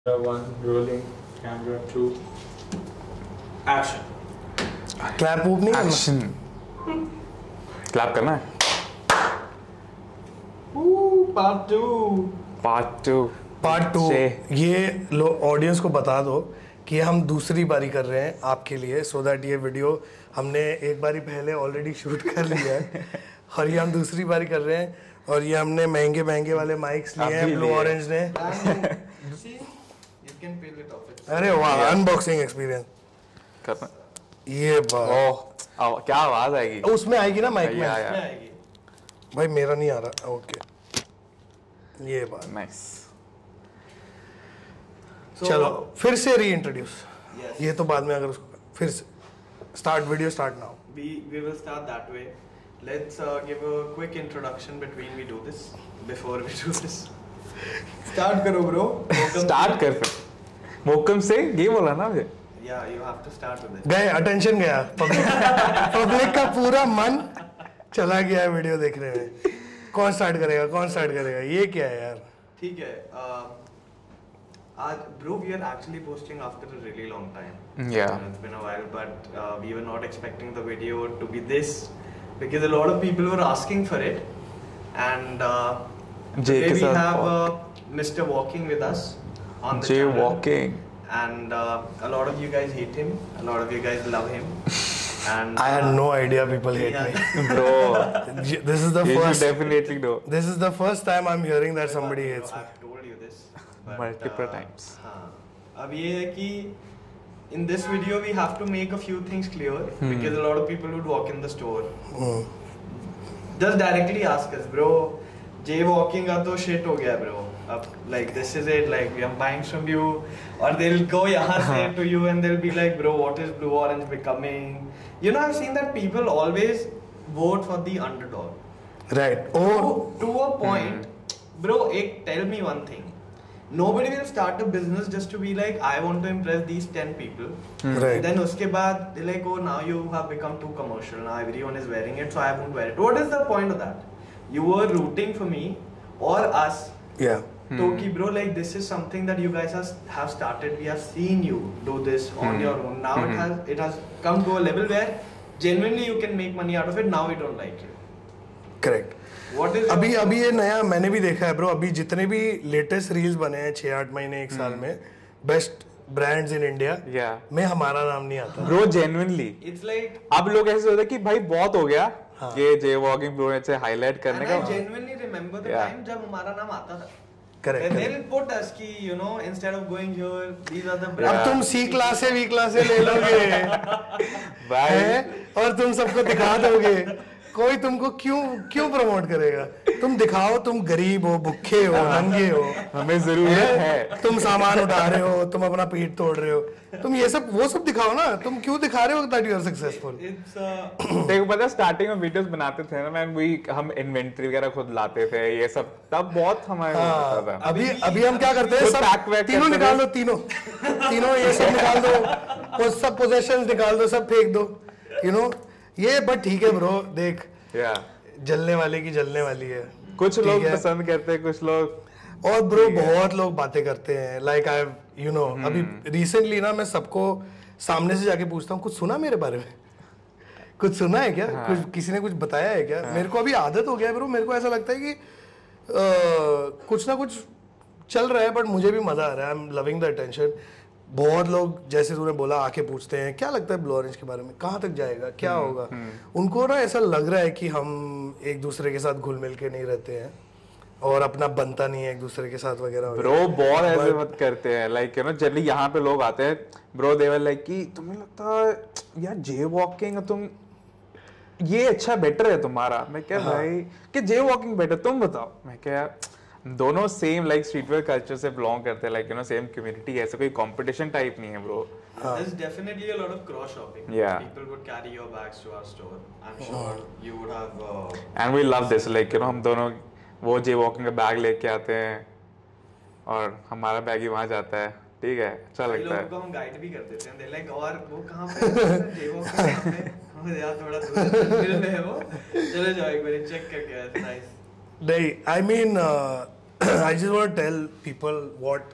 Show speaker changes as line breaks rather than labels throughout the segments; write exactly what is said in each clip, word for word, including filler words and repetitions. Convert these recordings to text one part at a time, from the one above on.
One rolling, camera two, action.
Clap वूप नहीं करना?
एक्शन क्लैप करना है
part two
part two
part two. ये लो ऑडियंस को बता दो कि हम दूसरी बारी कर रहे हैं आपके लिए, सो दैट ये वीडियो हमने एक बारी पहले ऑलरेडी शूट कर लिया है और ये हम दूसरी बारी कर रहे हैं। और ये हमने महंगे महंगे वाले माइक्स लिए हैं ब्लू ऑरेंज ने। अरे वाह, अनबॉक्सिंग एक्सपीरियंस
करना
ये बात।
ओह आव, क्या आवाज आएगी
उसमें आएगी ना माइक में?
आएगी।
भाई मेरा नहीं आ रहा। ओके ये बात।
नाइस
So,
चलो फिर से री इंट्रोड्यूस।
Yes.
ये तो बाद में, अगर उसको फिर से start video start now.
we we will start that way. Let's uh, give a quick introduction between we do this. Before we do this, start करो bro.
स्टार्ट कर फिर मोकम से ये बोला ना मुझे।
Yeah, you have to start with it.
गए, attention गया, पब्लिक का पूरा मन चला गया वीडियो देखने में। कौन स्टार्ट करेगा कौन स्टार्ट करेगा? ये क्या है यार?
ठीक है। uh, आज bro, we are actually posting after a really long time.
Yeah.
Uh, It's been a while, but uh, we were not expecting the video to be this because a lot of people were asking for it, and uh,
Jay
today
के
we
साथ
have uh, Mister Walking with us on the
Jay
channel.
Walking.
And uh, a lot of you guys hate him, a lot of you guys love him. And
I had
uh,
no idea people hate
yeah.
me.
Bro,
This is the
you should
first.
definitely know.
This is the first time I'm hearing that somebody
I've
hates me.
told you this but,
Multiple
uh,
times.
हाँ, अब ये है कि in this video we have to make a few things clear because a lot of people would walk in the store.
Hmm.
Just directly ask us, bro. Jaywalking का तो shit हो गया bro. अब like this is it, like we are buying from you, or they'll go यहाँ से to you and they'll be like, bro, what is Blue Orange becoming? You know, I've seen that people always vote for the underdog.
Right. Oh,
To, to a point, bro. Ek, tell me one thing. Nobody will start a business just to be like, I want to impress these ten people.
right.
Then उसके बाद they're like, oh, now you have become too commercial. Now everyone is wearing it, so I won't wear it. What is the point of that? You were rooting for me or us.
Yeah.
So ki bro, like this is something that you guys has, have started. We have seen you do this on your own. Now it has it has come to a level where genuinely you can make money out of it. Now we don't like you.
Correct.
What is
अभी
your-
अभी ये नया मैंने भी देखा है bro. अभी जितने भी लेटेस्ट रील्स बने हैं छः आठ महीने एक साल में, best brands in India
Yeah.
में हमारा नाम नहीं आता।
Bro, genuinely.
It's like,
अब लोग ऐसे सोचते हैं कि भाई बहुत हो गया ये जे वॉकिंग ब्लू से हाईलाइट करने
and I
का।
genuinely remember the
Yeah.
time जब हमारा नाम आता था.
Correct,
Then
correct.
they'll put us ki, you know, instead of going here, these are the
अब
brands.
तुम सी क्लास से वी क्लास से ले लोगे
भाई
हैं? और तुम सबको दिखा दोगे। कोई तुमको क्यों क्यों प्रमोट करेगा? तुम दिखाओ, तुम गरीब हो, भूखे हो, नंगे हो,
हमें जरूरत है।
तुम सामान उठा रहे हो, तुम अपना पीठ तोड़ रहे हो, तुम ये सब वो सब दिखाओ ना। तुम क्यों दिखा रहे हो that you are successful?
It's uh,
देखो पता स्टार्टिंग में वीडियोस बनाते थे ना मैन, वही हम इन्वेंटरी वगैरह खुद लाते थे ये सब, तब बहुत हमारे को होता था।
अभी अभी हम क्या करते हैं,
खुद
सब
पैक वैक
तीनों
करते
निकाल
थे।
दो, तीनों तीनों ये सब निकाल दो, वो सब पोजेशंस निकाल दो, सब फेंक दो, यू नो ये। बट ठीक है ब्रो, देख
या
जलने वाले की जलने वाली है।
कुछ
ठीक
लोग
है?
पसंद करते हैं, कुछ लोग
और ब्रो बहुत लोग बातें करते हैं लाइक आई यू नो अभी रिसेंटली ना मैं सबको सामने से जाके पूछता हूँ, कुछ सुना मेरे बारे में? कुछ सुना है क्या?
हाँ.
कुछ किसी ने कुछ बताया है क्या? मेरे को अभी आदत हो गया है ब्रो। मेरे को ऐसा लगता है कि आ, कुछ ना कुछ चल रहा है, बट मुझे भी मजा आ रहा है। I am loving the attention. बहुत लोग जैसे तूने बोला आके पूछते हैं क्या लगता है ब्लू ऑरेंज के बारे में, कहाँ तक जाएगा, क्या होगा। उनको ना ऐसा लग रहा है कि हम एक दूसरे के साथ घुल मिल के नहीं रहते हैं और अपना बनता नहीं है एक दूसरे के साथ वगैरह।
ब्रो बहुत ऐसे मत करते हैं, लाइक यू नो जनरली यहाँ पे लोग आते हैं ब्रो, दे वर लाइक कि तुम्हें लगता है यार जे वॉकिंग तुम ये अच्छा बेटर है तुम्हारा। मैं क्या भाई कि जे वॉकिंग बेटर, तुम बताओ। मैं क्या दोनों सेम लाइक स्ट्रीटवेयर कल्चर से बिलोंग करते हैं, like you know same community, ऐसे कोई कंपटीशन टाइप नहीं है bro.
there's definitely a lot of cross shopping.
Yeah.
People would carry your bags to our store. I'm sure you would have. Uh,
and we love this, like you know हम दोनों वो जे walking का bag लेके आते हैं और हमारा bag ही वहां जाता है। ठीक है, अच्छा
कई
लगता है।
लोगों को हम गाइड भी कर देते हैं। They're like, और वो कहाँ पे? जेबों कहाँ पे? मुझे यार थोड़ा दूर मिल में है वो। चले जाओ एक बार चेक करके आए। Nice.
नहीं, I mean I just want to tell people what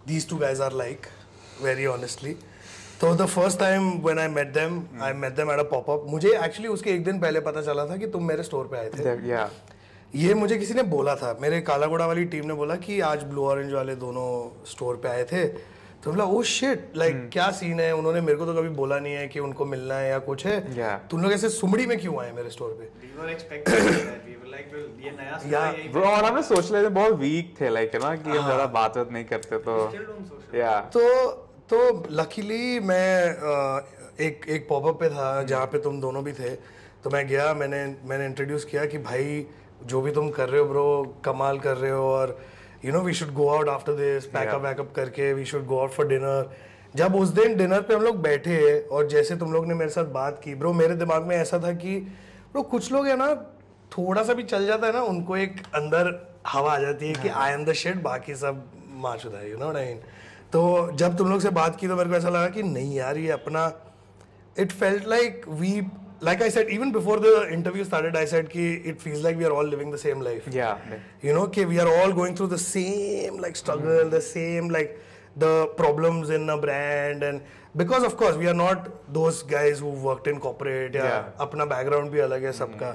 these two guys are like, very honestly. So the first time when I met them, mm. I met them at a pop-up. मुझे actually उसके एक दिन पहले पता चला था कि तुम मेरे स्टोर पे आए थे.
Yeah.
ये मुझे किसी ने बोला था, मेरे कालागुड़ा वाली टीम ने बोला कि आज ब्लू ऑरेंज वाले दोनों स्टोर पे आए थे. तो बोला ओ शिट, लाइक क्या सीन है. उन्होंने मेरे को तो कभी बोला नहीं है कि उनको मिलना है या कुछ है.
yeah.
तुम लोग ऐसे सुमड़ी में क्यों आए मेरे स्टोर पे?
We were expecting that. We were like, well, ये नया स्टोर है यही.
Bro, और हमें सोच रहे थे बहुत वीक थे, लाइक ना कि हम ज़्यादा बात बात नहीं करते तो.
yeah. तो तो लकीली मैं एक एक पॉपअप पे था जहाँ पे तुम दोनों भी थे. तो मैं गया, मैंने मैंने इंट्रोड्यूस किया कि भाई जो भी तुम कर रहे हो ब्रो, कमाल कर रहे हो, और you know we should go out after this, packup वैकअप करके we should go out for dinner. जब उस दिन डिनर पे हम लोग बैठे और जैसे तुम लोग ने मेरे साथ बात की ब्रो, मेरे दिमाग में ऐसा था कि ब्रो कुछ लोग है ना, थोड़ा सा भी चल जाता है ना, उनको एक अंदर हवा आ जाती है कि आई एम द शिट, बाकी सब माशुदा है, you know what I mean. तो जब तुम लोग से बात की तो मेरे को ऐसा लगा कि नहीं यार ये अपना, it felt like we, like I said even before the interview started, I said कि it feels like we are all living the same life.
Yeah.
You know कि we are all going through the same like struggle, mm. the same like the problems in a brand, and because of course we are not those guys who worked in corporate. या
yeah.
अपना background भी अलग है सबका.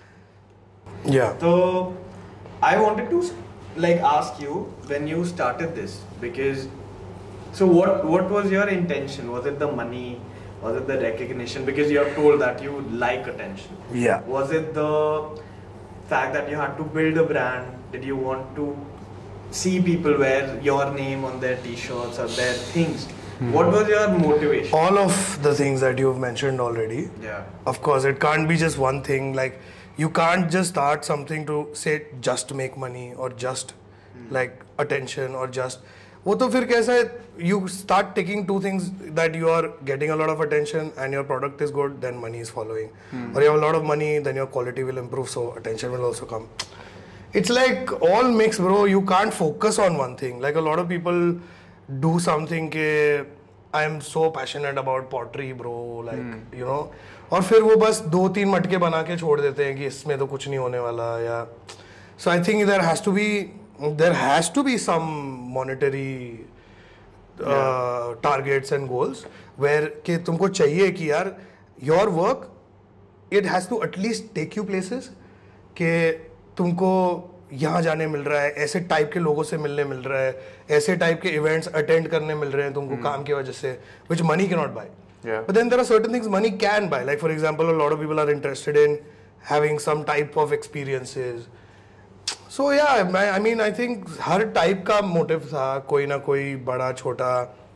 Yeah.
So I wanted to like ask you when you started this, because so what what was your intention? Was it the money? Was it the recognition? Because you have told that you like attention.
Yeah.
Was it the fact that you had to build a brand? Did you want to see people wear your name on their t-shirts or their things? Hmm. What was your motivation?
All of the things that you've mentioned already.
Yeah.
Of course, it can't be just one thing. Like you can't just start something to say just make money or just hmm. like attention or just. वो तो फिर कैसा है, you start taking two things, that you are getting a lot of attention and your product is good, then money is following. Hmm. Or you have a lot of money, then your quality will improve, so attention will also come. It's like all mixed, bro. You can't focus on one thing. Like a lot of people do something के I am so passionate about pottery, bro. Like hmm. you know, और फिर वो बस दो तीन मटके बना के छोड़ देते हैं कि इसमें तो कुछ नहीं होने वाला. या so I think there has to be there has to be some monetary uh, yeah. targets and goals where कि तुमको चाहिए कि यार your work it has to at least take you places, कि तुमको यहाँ जाने मिल रहा है, ऐसे टाइप के लोगों से मिलने मिल रहा है, ऐसे टाइप के इवेंट्स अटेंड करने मिल रहे हैं तुमको hmm. काम की वजह से, which money cannot buy.
Yeah.
But then there are certain things money can buy. Like for example, a lot of people are interested in having some type of experiences. So yeah, I mean I think हर type का motive था, कोई ना कोई बड़ा छोटा.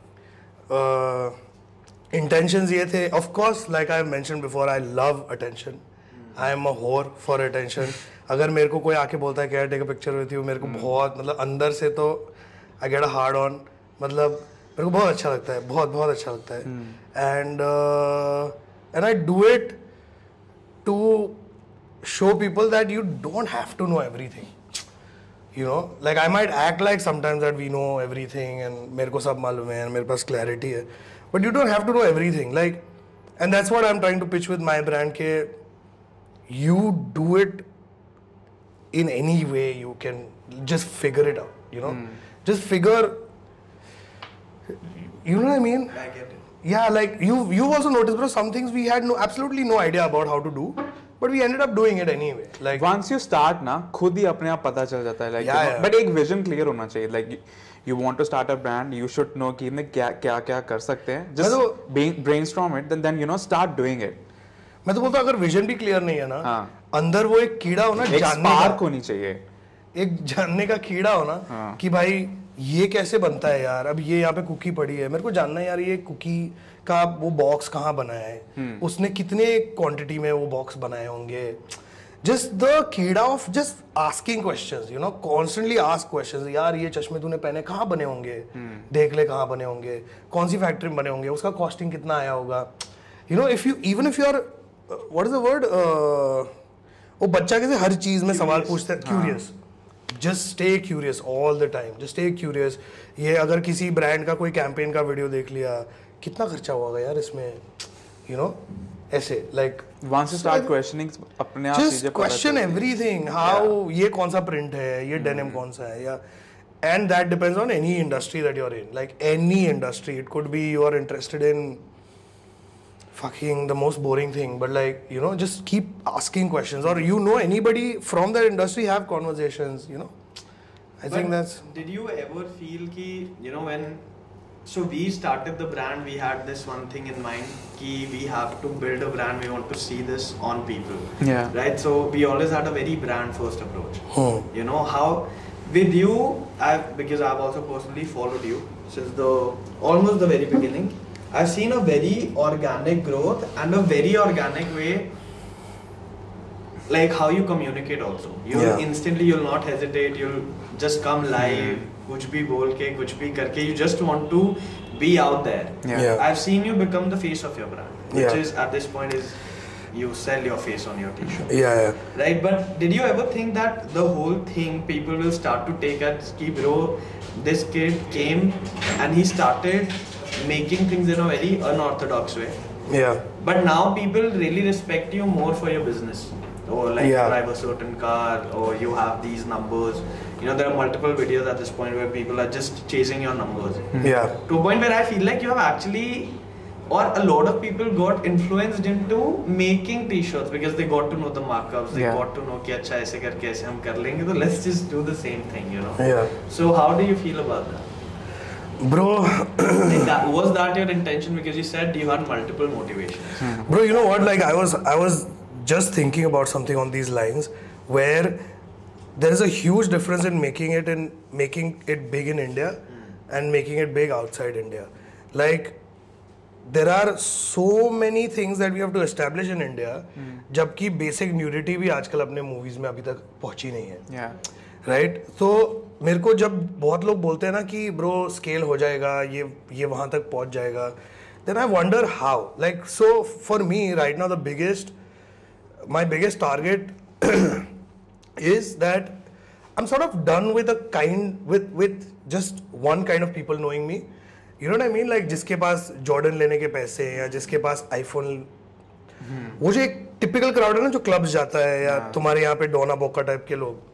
Intentions ये थे. Of course, like I mentioned before, I love attention. I am a whore for attention. अगर मेरे को कोई आके बोलता है क्या take a picture with you, मेरे को बहुत मतलब अंदर से तो I get a hard on. मतलब मेरे को बहुत अच्छा लगता है, बहुत बहुत अच्छा लगता है. And uh, and I do it to show people that you don't have to know everything. You know, like I might act like sometimes that we know everything and मेरे को सब मालूम है, मेरे पास clarity है, but you don't have to know everything. Like, and that's what I'm trying to pitch with my brand, के you do it in any way you can, just figure it out. You know, mm. just figure. You know what I mean?
I get it.
Yeah, like you you also noticed, bro. Some things we had no absolutely no idea about how to do. But we ended up doing it anyway. Like
once you start ना, खुद ही अपने आप पता चल जाता है. Like
yeah,
you know,
yeah.
but एक vision clear होना चाहिए. Like you, you want to start a brand, you should know कि इसमें क्या क्या क्या कर सकते हैं. Just तो, brainstorm it, then then you know start doing it.
मैं तो बोलता हूँ अगर vision भी clear नहीं है ना, हाँ. अंदर वो एक कीड़ा हो ना,
एक spark होनी चाहिए.
एक जानने का कीड़ा हो ना, हाँ. कि भाई ये कैसे बनता है यार, अब ये यहाँ पे कुकी पड़ी है, मेरे को जानना है यार ये कुकी का वो बॉक्स कहाँ बनाया है, hmm. उसने कितने क्वांटिटी में वो बॉक्स बनाए होंगे. जस्ट द कीड़ा of just asking questions, you know, constantly ask questions. यार ये चश्मे तूने पहने कहाँ बने होंगे, hmm. देख ले कहाँ बने होंगे, कौन सी फैक्ट्री में बने होंगे, उसका कॉस्टिंग कितना आया होगा. You know, if you even if you are what is the word, वो बच्चा कैसे हर चीज में सवाल पूछता है, curious. Just stay curious all the time. Just stay curious. ये अगर किसी ब्रांड का कोई कैंपेन का वीडियो देख लिया, कितना खर्चा होगा यार इसमें, you know, ऐसे like.
Once you start questioning, अपने आप चीजें
just question everything. How ये कौन सा प्रिंट है, ये डेनिम कौन सा है, या and that depends on any industry that you're in. Like any industry, it could be you are interested in fucking the most boring thing, but like, you know, just keep asking questions, or you know anybody from that industry, have conversations, you know. I
But
think that's.
Did you ever feel ki, you know, when so we started the brand, we had this one thing in mind ki we have to build a brand, we want to see this on people.
Yeah.
Right? So we always had a very brand first approach.
Hmm.
You know how with you, I because I've also personally followed you since the almost the very beginning. I've seen a very organic growth and a very organic way, like how you communicate also. You'll
Yeah.
instantly, you'll not hesitate, you'll just come live, kuch bhi bol ke, kuch bhi karke, you just want to be out there.
Yeah.
Yeah.
I've seen you become the face of your brand, which
Yeah.
is at this point is you sell your face on your t-shirt.
Yeah, yeah.
Right, but did you ever think that the whole thing people will start to take as ki bro, this kid came and he started making things in a very unorthodox way,
Yeah.
but now people really respect you more for your business, or like
Yeah.
you drive a certain car, or you have these numbers. You know, there are multiple videos at this point where people are just chasing your numbers
Yeah.
to a point where I feel like you have actually, or a lot of people got influenced into making t-shirts because they got to know the markups, they
Yeah.
got to know कि अच्छा ऐसे करके ऐसे हम कर लेंगे, तो let's just do the same thing, you know.
Yeah.
So how do you feel about that?
Bro,
Like that was that your intention, because you said you had multiple motivations.
bro, you know what? Like I was, I was just thinking about something on these lines, where there is a huge difference in making it in making it big in India and making it big outside India. Like there are so many things that we have to establish in India, जबकि basic nudity भी आजकल अपने movies में अभी तक पहुंची नहीं है.
Yeah.
Right right? तो मेरे को जब बहुत लोग बोलते हैं ना कि ब्रो स्केल हो जाएगा, ये ये वहाँ तक पहुँच जाएगा, then I wonder how. Like so for me right now the biggest my biggest target is that I am sort of done with a kind with with just one kind of people knowing me. You know what I mean? Like जिसके पास Jordan लेने के पैसे हैं, या जिसके पास iPhone, वो जो एक टिपिकल क्राउड है ना जो क्लब्स जाता है, या तुम्हारे यहाँ पे डोना बोका टाइप के लोग,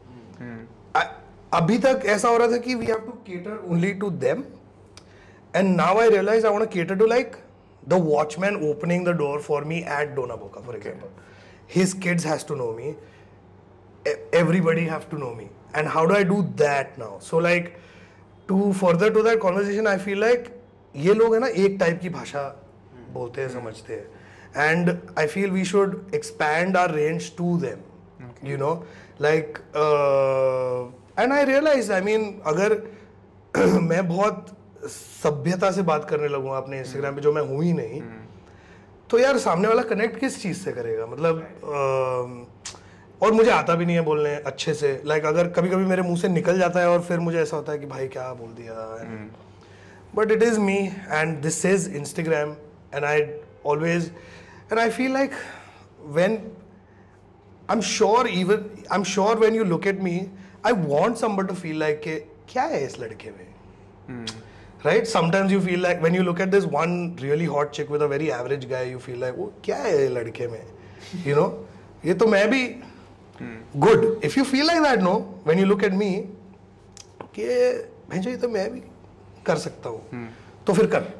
अभी तक ऐसा हो रहा था कि we have to cater only to them, and now I realise I want to cater to like the watchman opening the door for me at डोना बोका for example. His kids has to know me, everybody have to know me, and how do I do that now? So like to further to that conversation, I feel like ये लोग है ना एक type की भाषा बोलते हैं, समझते हैं, and I feel we should expand our range to them. Okay. You know, like uh, and I realize, I mean, अगर मैं बहुत सभ्यता से बात करने लगूँ अपने इंस्टाग्राम पे, जो मैं हूँ ही नहीं, तो यार सामने वाला कनेक्ट किस चीज़ से करेगा? मतलब uh, और मुझे आता भी नहीं है बोलने अच्छे से. लाइक like, अगर कभी कभी मेरे मुंह से निकल जाता है और फिर मुझे ऐसा होता है कि भाई क्या बोल दिया, but it is me and this is Instagram, and I always and I feel like when I am sure even I am sure when you look at me, I want somebody to feel like के क्या है इस लड़के में, राइट? Sometimes you feel like when you look at this one really hot chick with a very average guy, you feel like वो क्या है लड़के में, यू नो, ये तो मैं भी. Good. If you feel like that, no, when you look at me, कि भैंसो ये तो मैं भी कर सकता हूँ, तो फिर कर.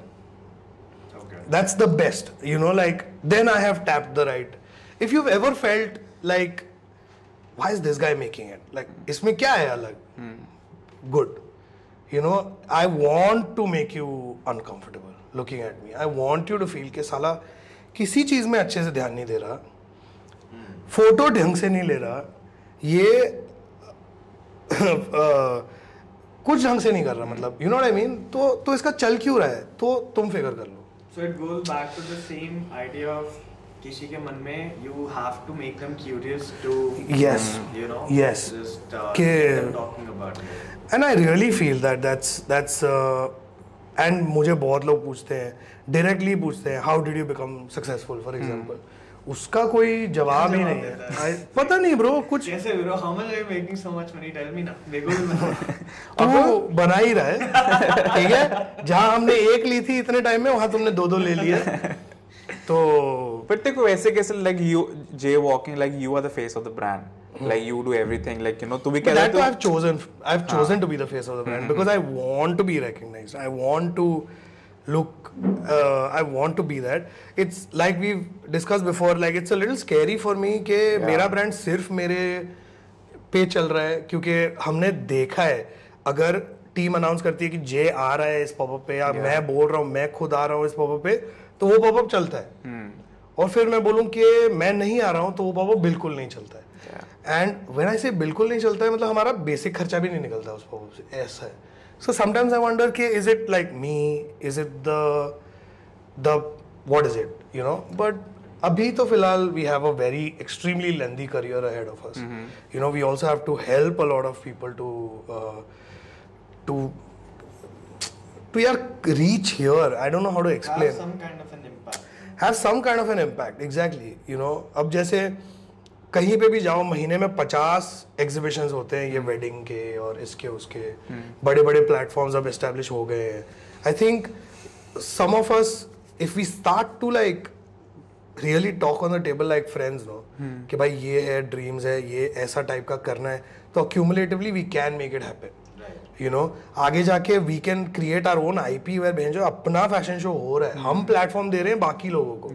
That's the best, you know. Like then I have tapped the right. If you've ever felt like, why is this guy making it? Like इसमें क्या है अलग? Good. You know, I want to make you uncomfortable looking at me. I want you to feel कि साला किसी चीज में अच्छे से ध्यान नहीं दे रहा, फोटो ढंग से नहीं ले रहा, ये आ, कुछ ढंग से नहीं कर रहा, मतलब you know what I mean. तो तो इसका चल क्यों रहा है, तो तुम फिगर कर लो.
So it goes back to the same idea of किसी के मन में you have to make them curious to,
yes,
you know,
yes,
just uh,
के,
get them talking about it.
And I really feel that that's that's uh, and मुझे बहुत लोग पूछते हैं, डायरेक्टली पूछते हैं, how did you become successful, for example. उसका कोई जवाब ही नहीं है. I, पता नहीं ब्रो, कुछ
कैसे bro, how much are you making so much money, tell me ना, मेरे को भी
तो बना ही रहा है, ठीक है. जहाँ हमने एक ली थी इतने टाइम में, वहाँ तुमने दो दो ले लिए, तो
But देखो ऐसे कैसे, like you Jay Walking, like you are the face of the brand, like you do everything, like you know to be
But that
to
I've chosen. I've chosen to be the face of the brand because I want to be recognized. I want to look. Uh, I want to be that. It's like we've discussed before. Like it's a little scary for me कि मेरा brand सिर्फ मेरे पे चल रहा है क्योंकि हमने देखा है अगर टीम अनाउंस करती है कि जे आ रहा है इस पॉपअप पे या मैं बोल रहा हूँ मैं खुद आ रहा हूँ इस पॉपअप पे तो वो पॉपअप चलता है और फिर मैं बोलूँ कि मैं नहीं आ रहा हूँ तो वो पॉपअप बिल्कुल नहीं चलता है एंड व्हेन आई से बिल्कुल नहीं चलता है मतलब हमारा बेसिक खर्चा भी नहीं निकलता उस पॉपअप से ऐसा है सो समटाइम्स आई वंडर कि is it like me is it the the what is it you know but अभी तो फिलहाल we have a very extremely lengthy career ahead of us you know we also have to help a lot of people to to to yeah, reach here. I don't know how to explain.
Have some kind of an impact.
Have some kind of an impact. Exactly. You know, अब जैसे कहीं पे भी जाओ महीने में पचास exhibitions होते हैं ये वेडिंग के और इसके उसके बड़े बड़े प्लेटफॉर्म्स अब एस्टेब्लिश हो गए हैं. I think some of us, if we start to like really talk on the table like friends, no, कि भाई ये है ड्रीम्स है ये ऐसा टाइप का करना है तो accumulatively we can make it happen. You know आगे जाके we can create our own IP where भेजो अपना फैशन शो हो रहा है हम प्लेटफॉर्म दे रहे हैं बाकी लोगों को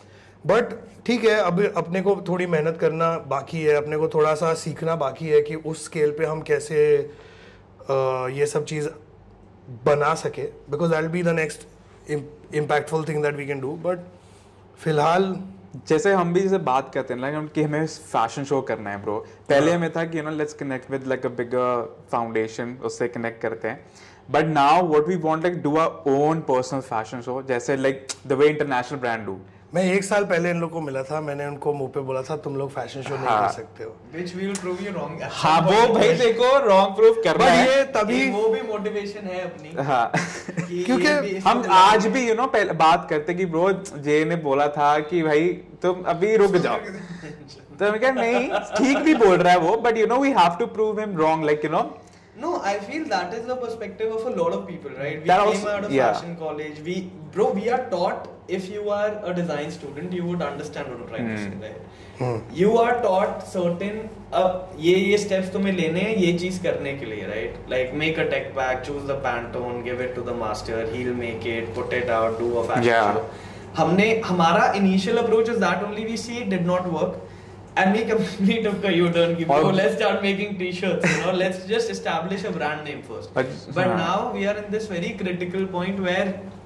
बट ठीक है अब अपने को थोड़ी मेहनत करना बाकी है अपने को थोड़ा सा सीखना बाकी है कि उस स्केल पे हम कैसे uh, ये सब चीज़ बना सके because that will be the next impactful thing that we can do but फिलहाल
जैसे हम भी जैसे बात करते हैं ना कि हमें फैशन शो करना है ब्रो पहले हमें था कि you know let's connect with like a bigger foundation उससे कनेक्ट करते हैं but now what we want like do our own personal fashion show जैसे like the way international brand do
मैं एक साल पहले इन लोग को मिला था मैंने उनको मुंह पे बोला था तुम लोग फैशन शो नहीं कर सकते हो
which will prove you wrong
हाँ वो भाई देखो रॉन्ग प्रूफ कर रहा है
ये तभी
वो भी मोटिवेशन है अपनी
हाँ
क्योंकि
हम आज भी यू नो पहले बात करते कि ब्रो जे ने बोला था कि भाई तुम अभी रुक जाओ तो मैं कहा नहीं ठीक भी बोल रहा है वो but you know we have to prove him wrong like you know
No, I feel that is the perspective of a lot of people, right? We
That
came
also-
out of
yeah.
fashion college. We, bro, we are taught if you are a design student, you would understand what I'm trying to say, right? You are taught certain, अब ये ये steps तुम्हें लेने हैं ये चीज करने के लिए, right? Like make a tech pack, choose the Pantone, give it to the master, he'll make it, put it out, do a fashion
Yeah.
show. हमने हमारा initial approach is that only we see it did not work. And we completely took a U-turn. Ki, bro, let's start making T-shirts. You know, let's just establish a brand name first.
But,
But
हाँ.
now we are in this very critical point where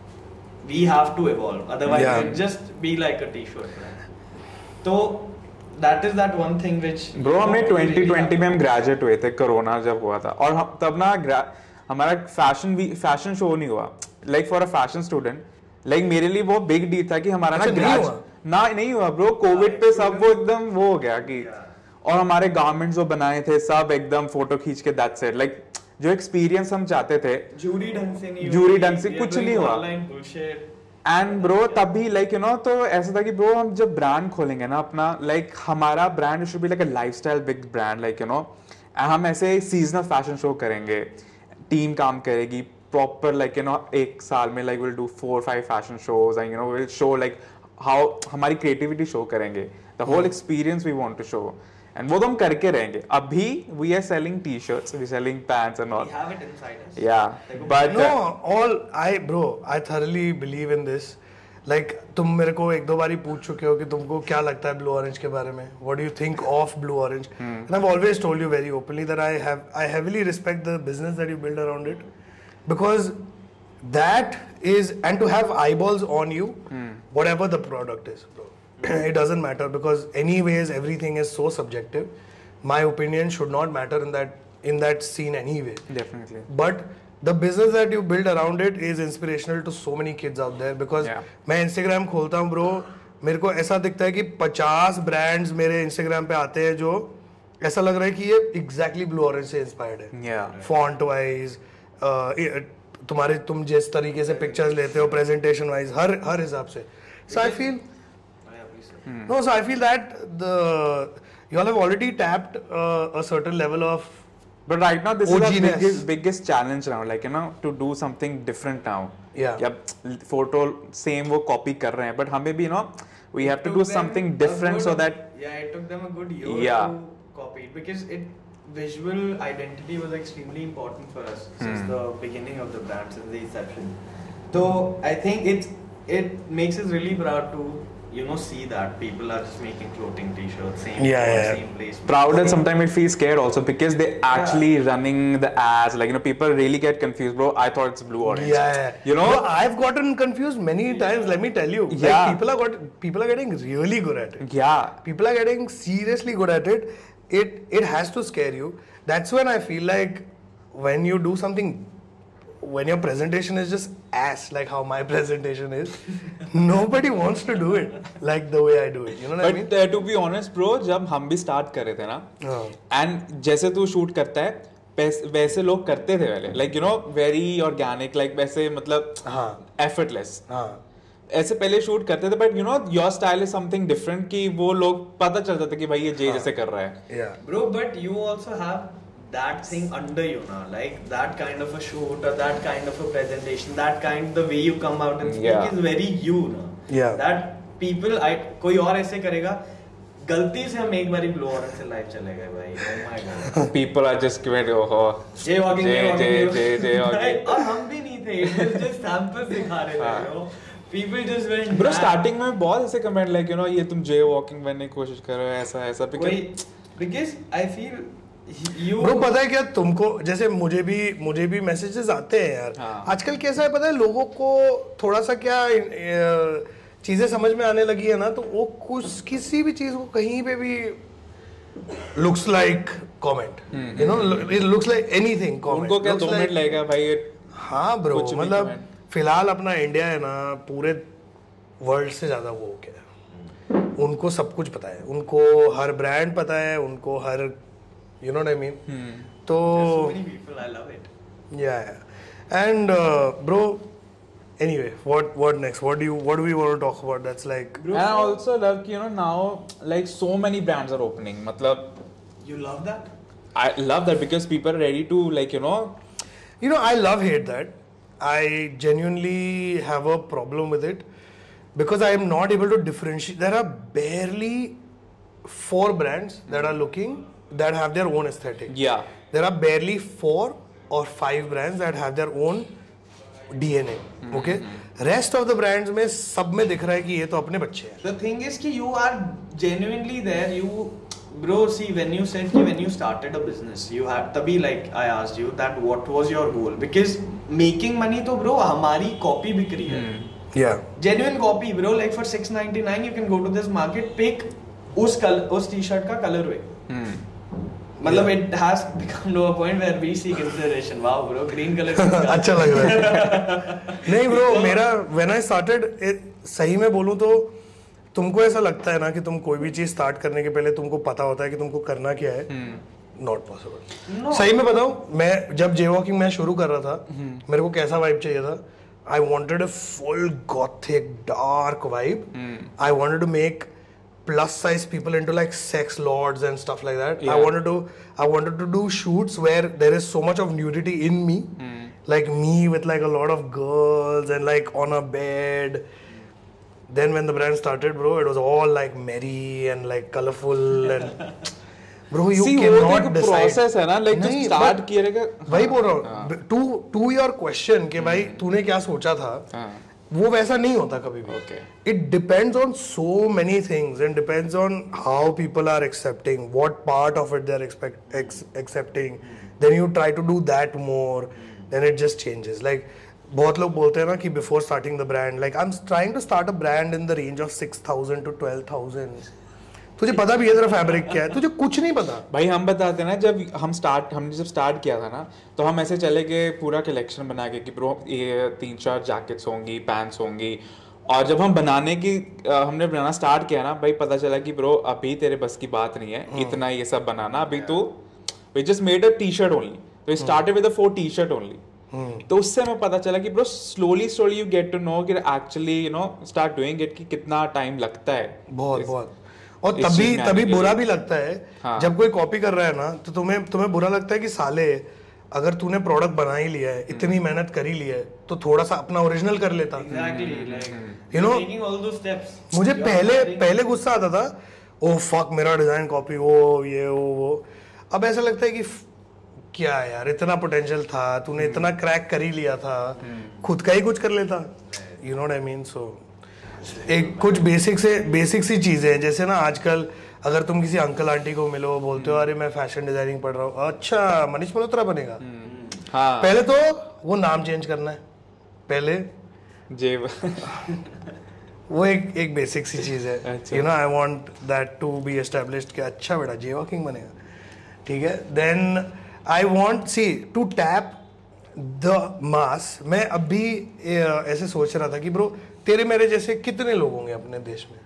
we have to evolve. Otherwise,
Yeah.
we'll just be like a T-shirt brand. So that is that one thing which.
Bro हमने
really
twenty twenty
have-
में हम graduate हुए थे corona जब हुआ था और हम तब ना gra- हमारा फैशन भी फैशन शो नहीं हुआ like for a fashion student like मेरे लिए वो बिग डील था कि हमारा ना
अच्छा, नहीं
ग्रेज
हुआ?
ना नहीं हुआ ब्रो कोविड पे सब वो एकदम वो हो गया कि और हमारे गारमेंट्स जो बनाए थे सब एकदम फोटो खींच के दैट्स इट लाइक जो एक्सपीरियंस हम चाहते थे
जूरी ढंग से नहीं
जूरी
हुई,
ढंग से
we are
कुछ
doing
नहीं हुआ।
online bullshit.
एंड ब्रो तब भी लाइक यू नो तो ऐसा था कि ब्रो हम जब ब्रांड खोलेंगे ना अपना लाइक like, हमारा brand should be like a lifestyle big brand like you know हम ऐसे सीजनल फैशन शो करेंगे टीम काम करेगी प्रॉपर लाइक यू नो एक साल में like will do four five fashion shows and you know will show like how हमारी creativity show करेंगे the whole experience we want to show and वो तो हम करके रहेंगे अभी we are selling T shirts we selling pants and all
We have it inside us.
या but
No, all I bro, I thoroughly believe in this. Like तुम मेरे को एक दो बारी पूछ चुके हो कि तुमको क्या लगता है ब्लू ऑरेंज के बारे में What do you think of blue orange? And I've always told you very openly that I have I heavily respect the business that you build around it because that is and to have eyeballs on you whatever the product is bro. It doesn't matter because anyways everything is so subjective. My opinion should not matter in that in that scene anyway.
Definitely
But the business that you build around it is inspirational to so many kids out there because
Yeah.
मैं Instagram खोलता हूँ bro मेरे को ऐसा दिखता है कि पचास brands मेरे Instagram पे आते हैं जो ऐसा लग रहा है कि ये exactly blue orange से inspired है
या
font wise uh, ये- तुम्हारे तुम जिस तरीके से pictures लेते हो presentation wise हर हर हिसाब से so I feel
Yeah, please, sir.
no so I feel that the you all have already tapped uh, a certain level of
But right now, this is
O G
the
ness.
biggest, biggest challenge now. Like you know, to do something different now.
Yeah.
या photo same वो copy कर रहे हैं, but हमें भी you know, we have to
Took
do
them
something
a
different
good-
so that
Yeah, it took them a good year
Yeah.
to copied because it visual identity was extremely important for us since
Hmm.
the beginning of the brand, since the inception. So I think it it makes us really proud to you know see that people are just making clothing t-shirts, same
Yeah,
font,
yeah.
same place.
Proud and sometimes it feels scared also because they actually running the ads. Like, you know, people really get confused, bro. I thought it's blue orange.
Yeah, yeah.
You know?
Bro, I've gotten confused many times. Let me tell you.
Yeah.
Like, people are got people are getting really good at it.
Yeah.
People are getting seriously good at it. It it has to scare you. That's when I feel like when you do something, when your presentation is just ass, like how my presentation is, nobody wants to do it like the way I do it. You know what I mean?
But uh, to be honest, bro, जब हम भी start कर रहे थे ना, and जैसे तू shoot करता है, पैस- वैसे लोग करते थे पहले. Like, you know, very organic, like वैसे मतलब
हाँ.
effortless.
हाँ.
ऐसे पहले शूट करते थे, but you know your style is something different कि वो लोग पता चल जाता कि भाई ये जे जैसे कर रहा है.
Yeah.
Bro, but you also have that thing under you now, like that kind of a shoot or that kind of a presentation, that kind the way you come out and speak
Yeah.
is very you now.
Yeah.
That people, I कोई और ऐसे करेगा, गलती से हम एक बारी blow orange से लाइव चले गए भाई. Oh my god.
People are just giving ओहो
Jay walking,
Jay,
Jay walking,
Jay, Jay, Jay walking.
Right? और हम भी नहीं थे. It was just samples दिखा रहे थे.
हाँ.
You know? People just went.
Bro
mad.
Starting में बहुत ऐसे कमेंट लाइक यू नो ये तुम जे वॉकिंग बनने की कोशिश कर रहे हो ऐसा ऐसा
कोई
because
because I feel you.
Bro पता है क्या तुमको, जैसे मुझे भी मुझे भी मैसेजेस आते हैं यार.
हाँ.
आजकल कैसा है पता है, लोगों को थोड़ा सा क्या अ, चीजें समझ में आने लगी है ना, तो वो कुछ किसी भी चीज को कहीं पे भी looks like comment, you know, it looks like anything comment.
उनको क्या दो मिनट लगेगा भाई ये
हाँ ब्रो,
कुछ भी
मतलब
comment.
फिलहाल अपना इंडिया है ना, पूरे वर्ल्ड से ज्यादा वो हो गया है. उनको सब कुछ पता है, उनको हर ब्रांड पता है, उनको हर, you know what I mean. तो
So many people, I love it.
yeah, and uh, bro, anyway, what what next? What do you what do we want to talk about? That's like,
and I also love कि you know now like so many brands are opening. मतलब
You love that?
I love that because people are ready to like you know
you know, I love hate that. I genuinely have a problem with it because I am not able to differentiate. There are barely four brands that are looking that have their own aesthetic.
yeah
There are barely four or five brands that have their own D N A. Okay, rest of the brands में सब में दिख रहा है कि ये तो अपने बच्चे हैं.
The thing is कि you are genuinely there. You, bro, see when you said कि when you started a business, you had तभी like I asked you that what was your goal, because making money तो bro हमारी copy बिक रही है.
Yeah.
Genuine copy, bro. Like for six ninety-nine you can go to this market, pick उस कल उस T-shirt का colorway. मतलब it has become to a point where we see consideration. Wow, bro, green color.
अच्छा लग रहा है. नहीं ब्रो, मेरा when I started, सही में बोलूँ तो तुमको ऐसा लगता है ना कि तुम कोई भी चीज स्टार्ट करने के पहले तुमको पता होता है कि तुमको करना क्या है. Not possible.
No.
सही में बताऊं, मैं जब जे वॉकिंग मैं शुरू कर रहा था, मेरे को कैसा वाइब चाहिए था. I wanted a full gothic dark vibe. I wanted to make plus size people into like sex lords and stuff like that.
Yeah.
I wanted to I wanted to do shoots where there is so much of nudity in me, like me with like a lot of girls and like on a bed. Then when the brand started, bro, it was all like merry and like colorful and bro, you
See,
cannot
वो तो एक
decide.
process है ना, like
नहीं,
just start
but
किए रहेगा.
वही बोल रहा हूँ. To to your question कि भाई तूने क्या सोचा था, वो वैसा नहीं होता कभी भी.
Okay.
It depends on so many things and depends on how people are accepting, what part of it they are expect, ex, accepting. Then you try to do that more, then it just changes. Like बहुत लोग बोलते हैं ना कि before starting the brand, like I'm trying to start a brand in the range of six thousand to twelve thousand. तुझे पता भी है तेरा फैब्रिक क्या है, तुझे कुछ नहीं पता.
भाई हम बताते हैं ना, जब हम स्टार्ट हमने जब स्टार्ट किया था ना, तो हम ऐसे चले गए पूरा कलेक्शन बना के कि ब्रो ये तीन चार जैकेट्स होंगी, पैंट्स होंगी. और जब हम बनाने की हमने बनाना स्टार्ट किया ना भाई, पता चला कि ब्रो अभी तेरे बस की बात नहीं है इतना ये सब बनाना. अभी तो we just made a T shirt only. तो started with a four T shirt only. तो उससे हमें पता चला कि bro slowly slowly you get to know कि actually you know start doing it कि कितना टाइम लगता है.
बहुत बहुत. और
इस
तभी
चीज़ में
तभी
आने के
बुरा
लिए.
भी लगता है.
हाँ.
जब कोई कॉपी कर रहा है ना, तो तुम्हें तुम्हें बुरा लगता है कि साले अगर तूने प्रोडक्ट बना ही लिया है, इतनी मेहनत कर ही लिया है, तो थोड़ा सा अपना ओरिजिनल कर लेता.
Exactly, like
You know,
taking all those steps.
मुझे
You are
पहले
starting-
पहले गुस्सा आता था ओ फक मेरा डिजाइन कॉपी वो ये वो वो अब ऐसा लगता है कि क्या है यार इतना पोटेंशियल था तूने इतना क्रैक कर ही लिया था खुद का ही कुछ कर लेता you know what I mean so एक कुछ बेसिक से बेसिक सी चीजें हैं जैसे ना आजकल अगर तुम किसी अंकल आंटी को मिलो बोलते हो अरे मैं फैशन डिजाइनिंग पढ़ रहा हूँ अच्छा मनीष मल्होत्रा बनेगा
हाँ
पहले तो वो नाम चेंज करना है पहले
जे
वो एक एक बेसिक सी चीज है you know I want that to be established कि अच्छा बेटा जे वॉकिंग बनेगा ठीक है then I want see to tap the mass मैं अभी ऐसे सोच रहा था कि ब्रो तेरे मेरे जैसे कितने लोग होंगे अपने देश में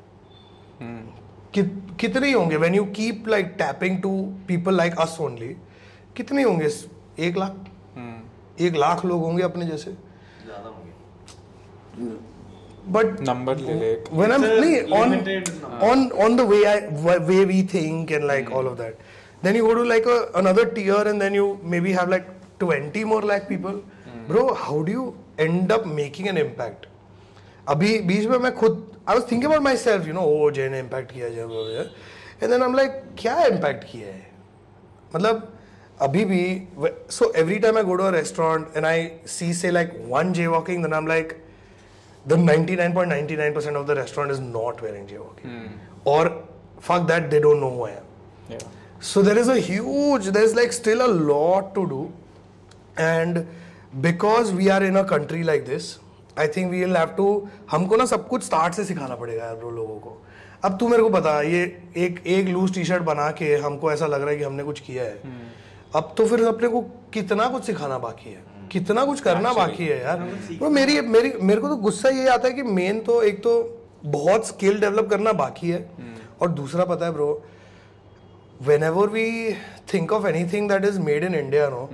कि, कितने ही होंगे when you keep like tapping to people like us only कितने होंगे एक लाख एक लाख लोग होंगे अपने जैसे
ज्यादा होंगे
but
नंबर ले ले
when I'm
It's a
nee, on
limited number.
on on the way I way we think and like all of that then you go to like a, another tier and then you maybe have like twenty more lakh people bro how do you end up making an impact अभी बीच में मैं खुद I was thinking about myself you know oh जय ने impact किया जय and then I'm like क्या impact किया है मतलब अभी भी so every time I go to a restaurant and I see say like one jaywalking then I'm like the ninety-nine point nine nine percent of the restaurant is not wearing jaywalking mm. or fuck that they don't know who I am
yeah.
so there is a huge there's like still a lot to do and because we are in a country like this I think we will have to हमको ना सब कुछ start से सिखाना पड़ेगा यार लोगों को अब तू मेरे को बता ये एक एक लूज टी शर्ट बना के हमको ऐसा लग रहा है कि हमने कुछ किया है hmm. अब तो फिर अपने को कितना कुछ सिखाना बाकी है कितना कुछ करना बाकी है यार तो मेरी मेरी मेरे को तो गुस्सा ये आता है कि मेन तो एक तो बहुत स्किल डेवलप करना बाकी है और दूसरा पता है bro whenever we think of anything that is made in India no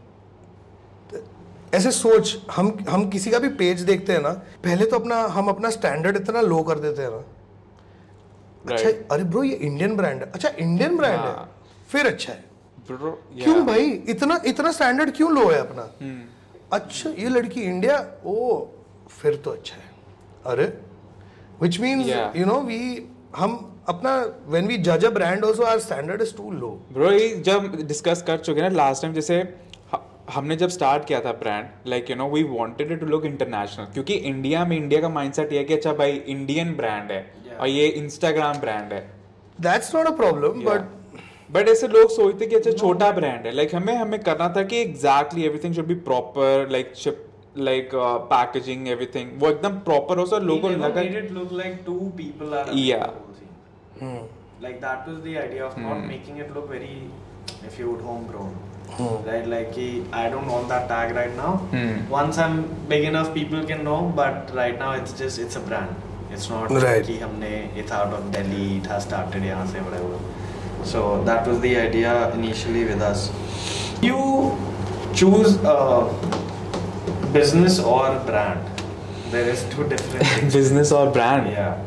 ऐसे सोच हम हम किसी का भी पेज देखते हैं ना पहले तो अपना हम अपना स्टैंडर्ड इतना लो कर देते हैं ना अच्छा अरे ब्रो ये इंडियन ब्रांड है अच्छा इंडियन ब्रांड है फिर अच्छा है
Bro, yeah.
क्यों भाई इतना इतना स्टैंडर्ड क्यों लो है अपना hmm. अच्छा ये लड़की इंडिया ओ फिर तो अच्छा है अरे which means
Yeah.
you know we हम अपना when we judge a brand also our standard is too low
bro ये जब डिस्कस कर चुके हैं ना लास्ट टाइम जैसे ह- हमने जब स्टार्ट किया था brand like you know we wanted it to look international क्योंकि इंडिया में इंडिया का माइंडसेट ये है कि अच्छा भाई इंडियन ब्रांड है
Yeah.
और ये इंस्टाग्राम ब्रांड है
that's not a problem
Yeah.
but
but ऐसे लोग सोचते कि अच्छा छोटा ब्रांड है लाइक हमें हमें करना था कि exactly everything should be proper like ship like packaging everything वो एकदम प्रॉपर हो सर लोगों को लगा
made it look like two people are
Yeah.
the whole thing.
hmm.
Like that was the idea of not
Hmm.
making it look very if you would homegrown. Right, like कि I don't want that tag right now.
Hmm.
Once I'm big enough, people can know. But right now, it's just it's a brand. It's not
Right.
कि हमने it's out of Delhi. It has started यहाँ से whatever. So that was the idea initially with us. You choose a business or brand. There is two different things.
Business और brand
Yeah.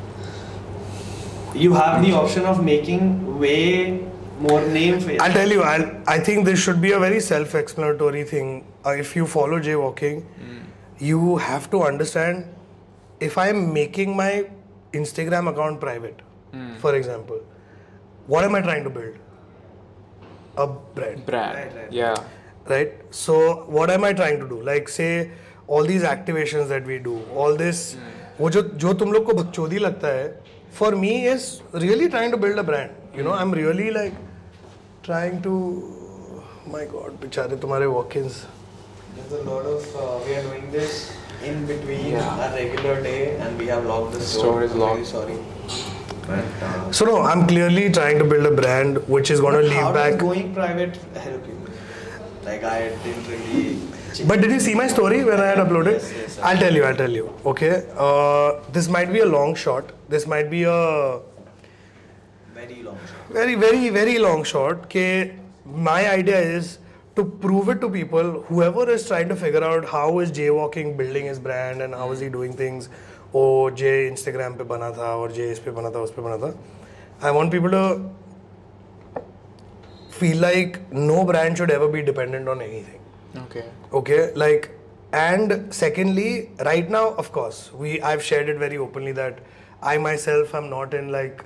You have the option of making way more name for
I'll tell you I'll, I think this should be a very self-explanatory thing uh, if you follow jaywalking mm. you have to understand if I am making my Instagram account private mm. for example what am I trying to build? A brand.
brand
Right, right.
yeah
Right? So, what am I trying to do? Like, say, all these activations that we do, all this, वो जो जो तुम लोग को बकचोदी लगता है, for me is really trying to build a brand. You know, I'm really like trying to, my God, बेचारे तुम्हारे walk-ins.
There's a lot of uh, we are doing this in between
Yeah.
a regular day, and we have logged the
The
store.
store is
I'm
locked.
really sorry. But, uh,
So no, I'm clearly trying to build a brand which is going to
but
leave
how
back.
does going private help you? Like I didn't really.
But did you see my story when I had uploaded?
Yes, yes,
I'll tell you, I'll tell you. Okay. Uh, this might be a long shot. This might be a
Very long shot.
very, very, very long shot. Okay. My idea is to prove it to people, whoever is trying to figure out how is jaywalking building his brand and how is he doing things. Oh, Jay Instagram पे बना था और Jay इस पे बना था उस पे बना था. I want people to feel like no brand should ever be dependent on anything.
okay
Okay, like, and secondly, right now, of course, we I've shared it very openly that I myself am not in like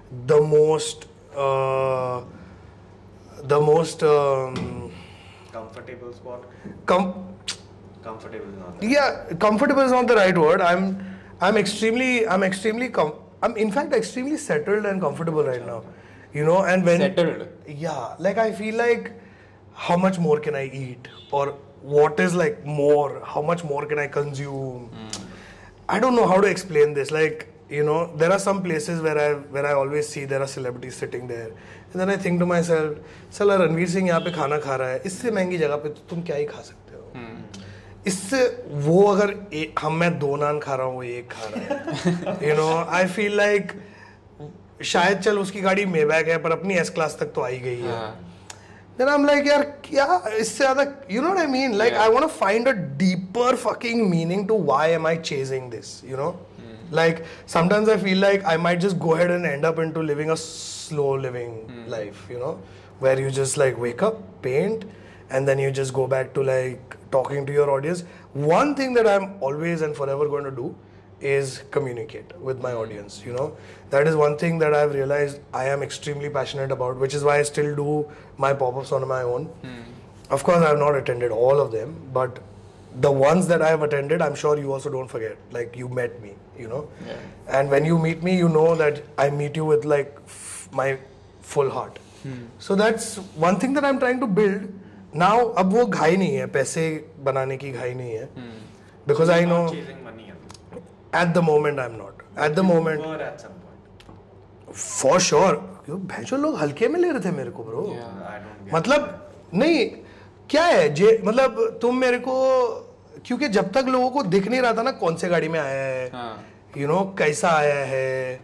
the most uh, the most um,
Comfortable spot.
com-
Comfortable is not.
yeah, comfortable is not the right word. I'm I'm extremely I'm extremely com- I'm in fact extremely settled and comfortable right now. You know, and when
Settled.
yeah, like I feel like how much more can I eat, or what is like more, how much more can I consume? I don't know how to explain this. Like, you know, there are some places where I where I always see there are celebrities sitting there, and then I think to myself, "Sala Ranveer Singh यहाँ पे खाना खा रहा है, इससे महंगी जगह पे तो तुम क्या ही खा सकते हो? इससे वो अगर ए, हम मैं दो नान खा रहा हूँ, वो एक खा रहा है, you know, I feel like शायद चल उसकी गाड़ी मेबैक है पर अपनी एस क्लास तक तो आई गई है." Then I'm like, यार क्या इससे ज़्यादा, you know what I mean? Like
Yeah.
I want to find a deeper fucking meaning to why am I chasing this, you know? Like sometimes I feel like I might just go ahead and end up into living a slow living life, you know, where you just like wake up, paint, and then you just go back to like talking to your audience. One thing that I'm always and forever going to do is communicate with my audience, you know. That is one thing that I've realized I am extremely passionate about, which is why I still do my pop-ups on my own. Of course, I have not attended all of them, but the ones that I have attended, I'm sure you also don't forget. Like, you met me, you know.
Yeah.
And when you meet me, you know that I meet you with like f- my full heart. So that's one thing that I'm trying to build. Now, अब वो घाई नहीं है, पैसे बनाने की घाई नहीं है. Because I know
Not chasing money.
at the moment I'm not. At the moment,
Or at some point.
for sure. क्यों भैंसो लोग हल्के में ले रहे थे मेरे को bro.
I don't get.
मतलब नहीं क्या है जे मतलब तुम मेरे को, क्योंकि जब तक लोगों को दिख नहीं रहा था ना कौन से गाड़ी में आया है, यू नो कैसा आया है,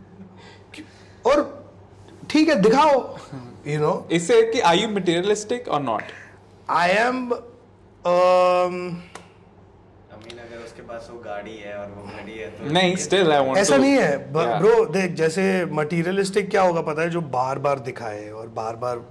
और ठीक है दिखाओ, यू नो.
इससे कि are you materialistic or not?
I am um,
I mean, अगर उसके पास वो गाड़ी है और वो घड़ी है तो
नहीं, still I want
ऐसा
to.
नहीं है
Yeah.
ब्रो. देख जैसे मटीरियलिस्टिक क्या होगा पता है, जो बार बार दिखाए और बार बार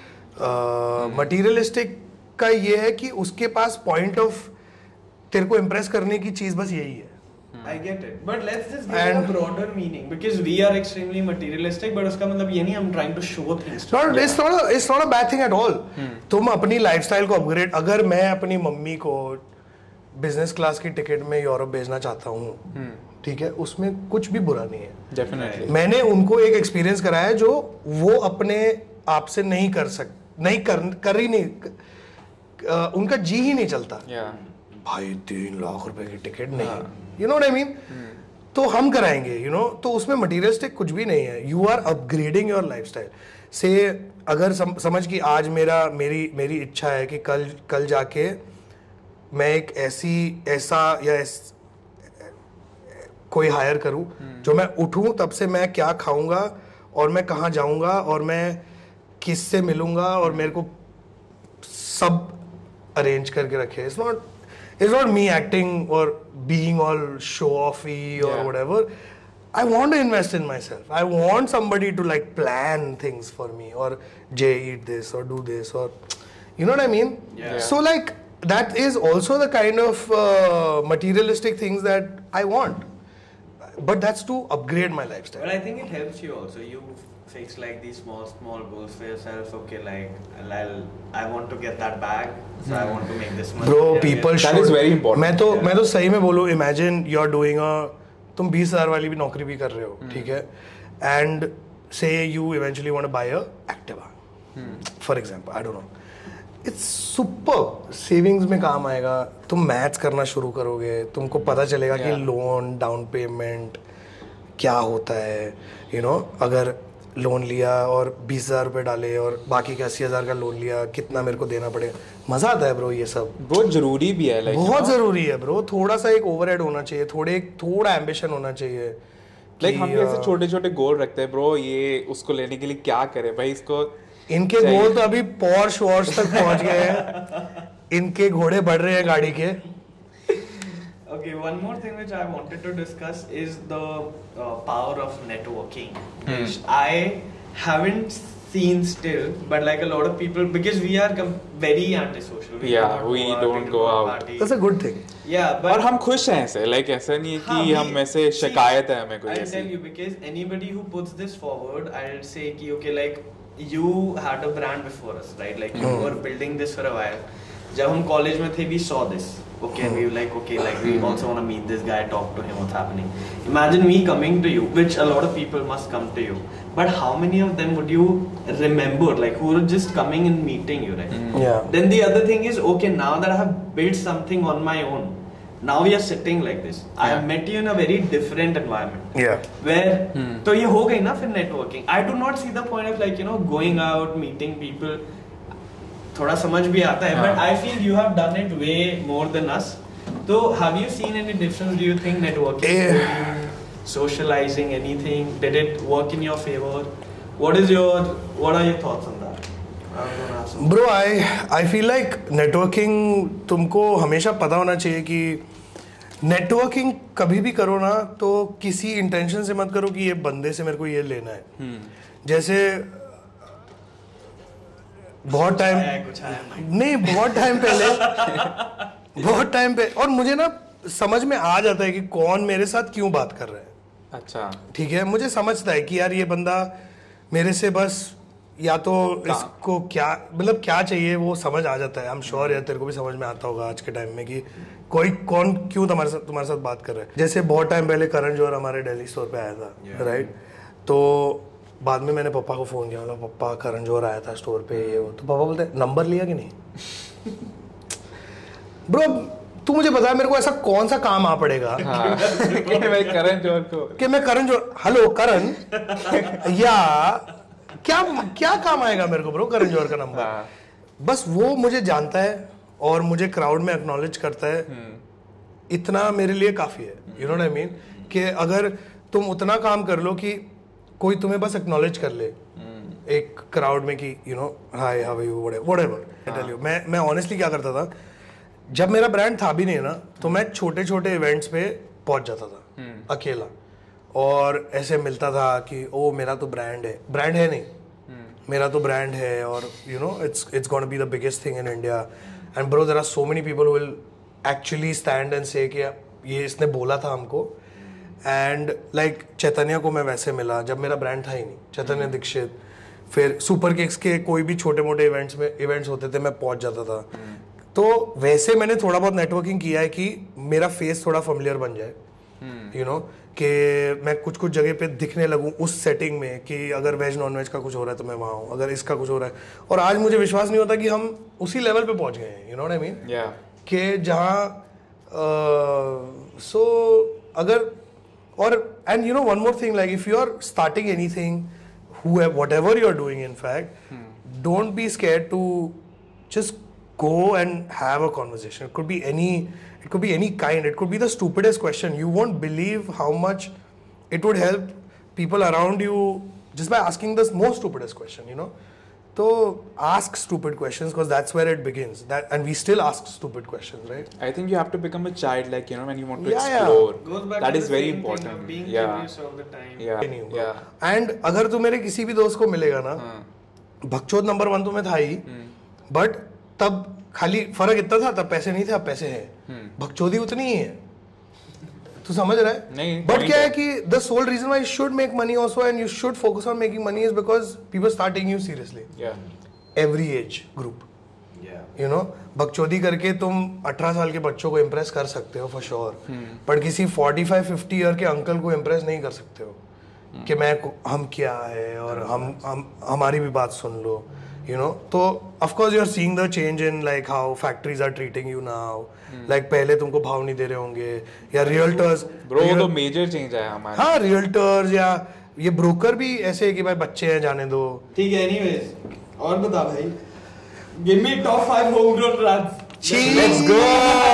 मटीरियलिस्टिक का ये है कि उसके पास पॉइंट ऑफ तेरे को इम्प्रेस करने की चीज बस यही है.
I get it. But let's just give
And-
it a broader meaning because we are extremely materialistic. But उसका मतलब ये नहीं हम trying to show things.
It's not, it's not a, it's not a bad thing at all. तुम अपनी lifestyle को upgrade, अगर मैं अपनी मम्मी को बिजनेस क्लास की टिकट में यूरोप भेजना चाहता हूँ, ठीक है, उसमें कुछ भी बुरा नहीं है.
Definitely.
मैंने उनको एक एक्सपीरियंस कराया है जो वो अपने आप से नहीं कर सक नहीं कर कर ही नहीं, अ, उनका जी ही नहीं चलता.
Yeah.
भाई तीन लाख रुपए की टिकट नहीं, you know what I mean. तो हम कराएंगे, यू नो. तो उसमें मटीरियलिस्टिक कुछ भी नहीं है. You are upgrading your lifestyle से. अगर सम, समझ कि आज मेरा मेरी मेरी इच्छा है कि कल कल जाके मैं एक ऐसी ऐसा या ऐस, कोई हायर करूं जो मैं उठूं तब से मैं क्या खाऊंगा और मैं कहाँ जाऊंगा और मैं किससे मिलूंगा और मेरे को सब अरेंज करके रखे. It's not It's not me acting or being all show-offy or
Yeah.
whatever. I want to invest in myself. I want somebody to like plan things for me, or Jay eat this or do this, or you know what I mean.
Yeah.
So like that is also the kind of uh, materialistic things that I want, but that's to upgrade my lifestyle.
But I think it helps you also. You fix like these small small goals for yourself. Okay, like I'll, I'll I want to get that bag, so I want to make this much.
Bro,
Yeah,
people
yeah.
should.
That is very important.
मैं तो
Yeah.
मैं तो सही में बोलूँ, imagine you're doing a, तुम बीस हजार वाली भी नौकरी भी कर रहे हो, ठीक है, and say you eventually want to buy a Activa, for example, I don't know. It's super. Savings में काम आएगा. तुम मैथ्स करना शुरू करोगे, तुमको पता चलेगा कि
Yeah.
लोन डाउन पेमेंट क्या होता है, यू नो. अगर लोन लिया और बीस हजार रुपये डाले और बाकी का अस्सी हजार का लोन लिया, कितना मेरे को देना पड़ेगा. मजा आता है ब्रो ये सब.
बहुत जरूरी भी है, like you
बहुत
know,
जरूरी है ब्रो. थोड़ा सा एक ओवरहेड होना चाहिए, थोड़े थोड़ा एम्बिशन होना चाहिए.
like
कि,
हम भी ऐसे
अ,
छोटे छोटे गोल रखते हैं ब्रो. ये उसको लेने के लिए क्या करे भाई, इसको
इनके
चाहिए.
गोल तो अभी पॉर्श वॉर्श तक पहुंच गए हैं. इनके घोड़े बढ़ रहे हैं गाड़ी के.
Okay, one more thing which I wanted to discuss is the uh, power of networking, which I haven't scene still, but like a lot of people, because we are com- very antisocial. We
Yeah,
don't
we
go out,
don't
we
go out.
party.
That's a good thing.
Yeah, but
और हम खुश हैं ऐसे, like ऐसा नहीं है
हाँ,
कि
we-
हम ऐसे
see,
शिकायत है हमें कोई
I'll
ऐसी.
tell you, because anybody who puts this forward, I'll say कि okay, like you had a brand before us, right? Like you were building this for a while. जब हम college में थे, we saw this. Okay, and we were like, okay, like we also want to meet this guy, talk to him, what's happening. Imagine me coming to you, which a lot of people must come to you. But how many of them would you remember, like who are just coming and meeting you, right?
Yeah.
Then the other thing is, okay, now that I have built something on my own, now we are sitting like this. I have met you in a very different environment.
Yeah.
Where, तो ये हो गई ना फिर networking. I do not see the point of like you know going out, meeting people. थोड़ा समझ भी आता है, but I feel you have done it way more than us. So have you seen any difference? Do you think networking,
Eh.
socializing, anything, did it work in your favor? What is your, what are your thoughts on that? I was gonna ask.
Bro, I I feel like networking तुमको हमेशा पता होना चाहिए कि networking कभी भी करो ना तो किसी इंटेंशन से मत करो कि ये बंदे से मेरे को ये लेना है. जैसे बहुत टाइम
आया है, कुछ आया है.
नहीं बहुत टाइम पहले बहुत टाइम पे और मुझे ना समझ में आ जाता है कि कौन मेरे साथ क्यों बात कर रहा है.
अच्छा.
ठीक है, मुझे समझता है कि यार ये बंदा मेरे से बस या तो इसको क्या मतलब क्या चाहिए वो समझ आ जाता है. आई एम श्योर यार तेरे को भी समझ में आता होगा आज के टाइम में कि कोई कौन क्यों तुम्हारे साथ तुम्हारे साथ बात कर रहा है. जैसे बहुत टाइम पहले करण जौहर हमारे दिल्ली स्टोर पे आया था, राइट? तो बाद में मैंने पापा को फ़ोन किया, बोला पापा करण जौहर आया था स्टोर पे ये वो. तो पापा बोलते नंबर लिया कि नहीं. ब्रो तू मुझे बता मेरे को ऐसा कौन सा काम आ पड़ेगा
हाँ. कि मैं करण जौहर को
कि मैं करण जौहर हेलो करण या क्या क्या काम आएगा मेरे को ब्रो करण जौहर का नंबर.
हाँ.
बस वो मुझे जानता है और मुझे क्राउड में एक्नॉलेज करता है, इतना मेरे लिए काफ़ी है. You know what I mean कि अगर तुम उतना काम कर लो कि कोई तुम्हें बस एक्नॉलेज कर ले एक क्राउड में कि you know hi how are you whatever. I tell you मैं मैं ऑनेस्टली क्या करता था जब मेरा ब्रांड था भी नहीं ना तो मैं छोटे छोटे इवेंट्स पे पहुंच जाता था अकेला और ऐसे मिलता था कि ओ मेरा तो ब्रांड है. ब्रांड है नहीं, मेरा तो ब्रांड है और you know it's it's gonna be the biggest thing in India. And bro there are so many people who will actually stand and say कि ये इसने बोला था हमको. एंड लाइक like, चैतन्य को मैं वैसे मिला जब मेरा ब्रांड था ही नहीं. चैतन्य दीक्षित, फिर सुपर केक्स के कोई भी छोटे मोटे इवेंट्स में इवेंट्स होते थे मैं पहुंच जाता था. तो वैसे मैंने थोड़ा बहुत नेटवर्किंग किया है कि मेरा फेस थोड़ा फेमिलियर बन जाए. यू नो कि मैं कुछ कुछ जगह पे दिखने लगूं उस सेटिंग में कि अगर वेज नॉन वेज का कुछ हो रहा है तो मैं वहाँ हूँ, अगर इसका कुछ हो रहा है. और आज मुझे विश्वास नहीं होता कि हम उसी लेवल पे पहुंच गए हैं. You know what I mean कि जहाँ सो अगर और and you know one more thing like if you are starting anything whatever you're doing in fact hmm. don't be scared to just go and have a conversation. It could be any it could be any kind. It could be the stupidest question. You won't believe how much it would help people around you just by asking the most stupidest question, you know. So ask stupid questions because that's where it begins. That and we still ask stupid questions, right?
I think you have to become a child, like you know, when you want to
Yeah,
explore.
yeah.
Goes back
That
to
is
the
very
same thing
important.
of being
Yeah.
curious all the time.
Yeah.
नहीं होगा.
Yeah.
And अगर तू मेरे किसी भी दोस्त को मिलेगा ना, भगचोद नंबर वन तो मैं था ही, बट तब खाली फर्क इतना था तब पैसे नहीं थे अब पैसे हैं. भगचोदी उतनी ही है. तू समझ रहा है?
नहीं.
बट क्या है कि the sole reason why you should make money also and you should focus on making money is because people start taking you seriously.
Yeah.
Every age group.
Yeah.
You know बकचोदी करके तुम अठारह साल के बच्चों को इम्प्रेस कर सकते हो फॉर श्योर, पर किसी पैंतालीस पचास ईयर के अंकल को इम्प्रेस नहीं कर सकते हो कि मैं हम क्या है और हम हम हमारी भी बात सुन लो. यू नो तो of course you are seeing the change in like how factories are treating you now. Like पहले तुमको भाव नहीं दे रहे होंगे या रियल्टर्स.
Bro, तो मेजर चेंज आया हमारे.
हाँ रियल्टर्स या ये ब्रोकर भी ऐसे है कि भाई बच्चे हैं जाने दो.
ठीक है. एनीवेज और बता भाई, give me top five homegrown brands.
Let's go.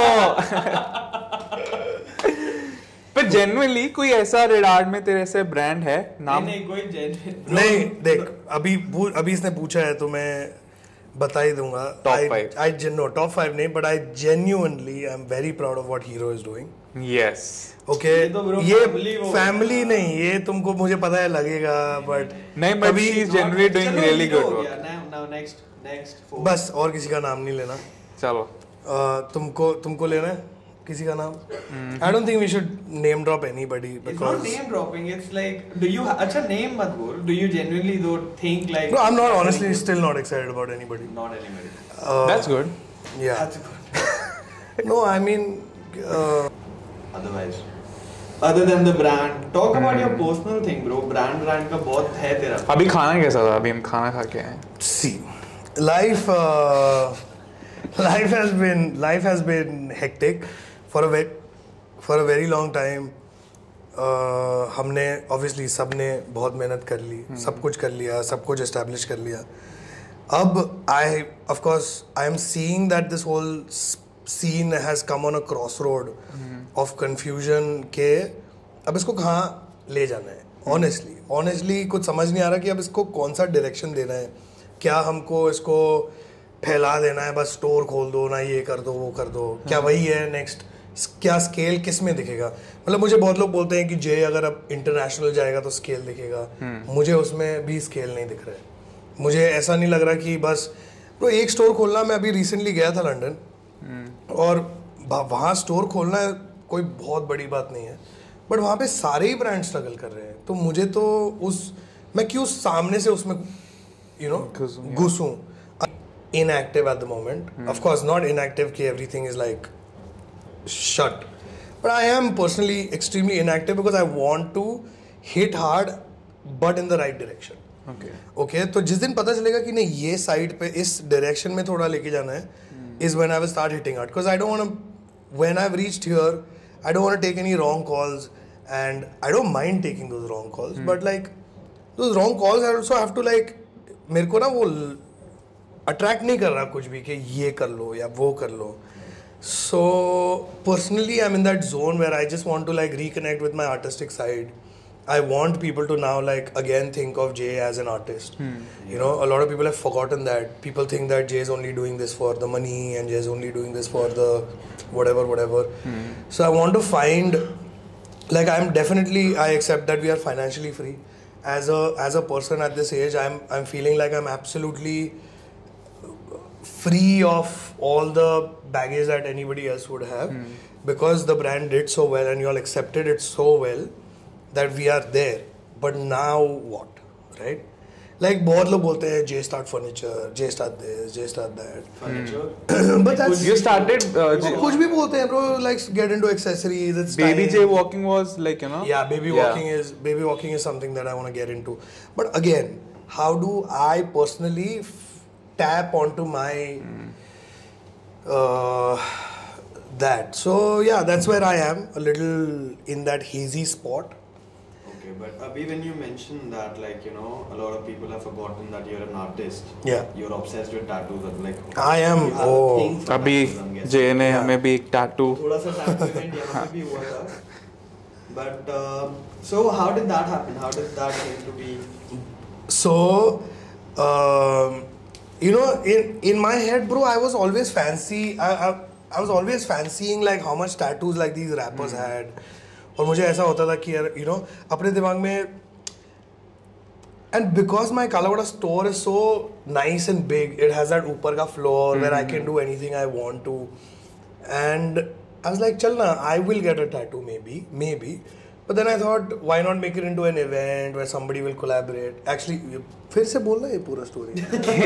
पर जेन्युइनली कोई ऐसा रेडार में तेरे से ब्रांड है नाम?
नहीं कोई जेन्युइन
नहीं देख अभी अभी इसने पूछा है तो मैं बता ही दूंगा.
Top five.
I know top five नहीं but I genuinely I am very proud of what Hero is doing.
Yes.
Okay
ये तो bro
ये
family हो
फैमिली
गया।
नहीं, ये तुमको मुझे पता है लगेगा, बट
नहीं, but she is generally doing
चलो,
really
ये तो
good
हो
work.
गया। Now, now next, next four.
बस और किसी का नाम नहीं लेना।
चलो.
uh, तुमको तुमको लेना है किसी का नाम? I don't think we should name drop anybody
It's not
because
name dropping. It's like, do you? अच्छा name मत बोल. Do you genuinely though think like?
no, I'm not honestly still not excited about anybody.
Not anybody.
Uh,
That's good.
yeah.
That's good.
No, I mean uh,
Otherwise, other than the brand, talk about your personal thing, bro. Brand brand का बहुत है तेरा.
अभी खाना कैसा था? अभी हम खाना खा के आए.
see life uh, life has been life has been hectic for a very for a very long time. uh, हमने obviously सबने बहुत मेहनत कर ली, सब कुछ कर लिया, सब कुछ establish कर लिया. अब I of course I am seeing that this whole scene has come on a crossroad of confusion के अब इसको कहाँ ले जाना है. honestly honestly कुछ समझ नहीं आ रहा कि अब इसको कौन सा डायरेक्शन देना है. क्या हमको इसको फैला देना है, बस स्टोर खोल दो ना, ये कर दो वो कर दो, क्या वही है नेक्स्ट? क्या स्केल किस में दिखेगा? मतलब मुझे बहुत लोग बोलते हैं कि जे अगर अब इंटरनेशनल जाएगा तो स्केल दिखेगा. मुझे उसमें भी स्केल नहीं दिख रहा है. मुझे ऐसा नहीं लग रहा कि बस तो एक स्टोर खोलना. मैं अभी रिसेंटली गया था लंदन और वहाँ स्टोर खोलना कोई बहुत बड़ी बात नहीं है, बट वहाँ पे सारे ही ब्रांड स्ट्रगल कर रहे हैं. तो मुझे तो उस मैं क्यों सामने से उसमें यू नो घुसूं. inactive at the moment. Hmm. Of course, not inactive कि everything is like shut. But I am personally extremely inactive because I want to hit hard, but in the right direction.
Okay.
Okay. तो जिस दिन पता चलेगा कि नहीं ये side पे इस डायरेक्शन में थोड़ा लेके जाना है, hmm. is when I will start hitting hard. Because I don't want to. When I've reached here, I don't want to take any wrong calls, and I don't mind taking those wrong calls. Hmm. But like those wrong calls, I also have to like मेरे को ना वो attract नहीं कर रहा कुछ भी कि ये कर लो या वो कर लो. So personally I am in that zone where I just want to like reconnect with my artistic side. I want people to now like again think of J as an artist. You know a lot of people have forgotten that. People think that J is only doing this for the money and J is only doing this for the whatever whatever. So I want to find like I'm definitely I accept that we are financially free. As a as a person at this age, I'm I'm feeling like I'm absolutely free of all the baggage that anybody else would have, hmm. because the brand did so well and you all accepted it so well that we are there. But now what, right? Like बहुत लोग बोलते हैं J start furniture, J start this, J start that.
Furniture.
But that's
You started. Uh, J-
कुछ भी बोलते हैं bro. Like get into accessories. It's
baby
time.
J walking was like you know.
Yeah, baby
yeah.
walking is baby walking is something that I want to get into. But again, how do I personally f- tap onto my mm. uh, that? So yeah, that's where I am, a little in that hazy spot.
Okay, but Abhi, when you mentioned that, like, you know, a lot of people have forgotten that you're an artist.
Yeah.
You're obsessed with tattoos. And like,
I am.
you have a
Oh.
thing for
अभी
tattoos, I'm guessing.
जे ने
Yeah.
हमें भी एक tattoo.
थोड़ा सा tattoo event यहाँ पे भी हुआ था. But uh, so how did that happen? How did that came to be?
So, um, you know, in in my head, bro, I was always fancy. I I, I was always fancying like how much tattoos like these rappers mm. had. और मुझे ऐसा होता था कि यार you know अपने दिमाग में and because my Kalawada store is so nice and big, it has that ऊपर का floor where I can do anything I want to. And I was like चल ना I will get a tattoo may be may be but then I thought why not make it into an event where somebody will collaborate. Actually फिर से बोलना ये पूरा story.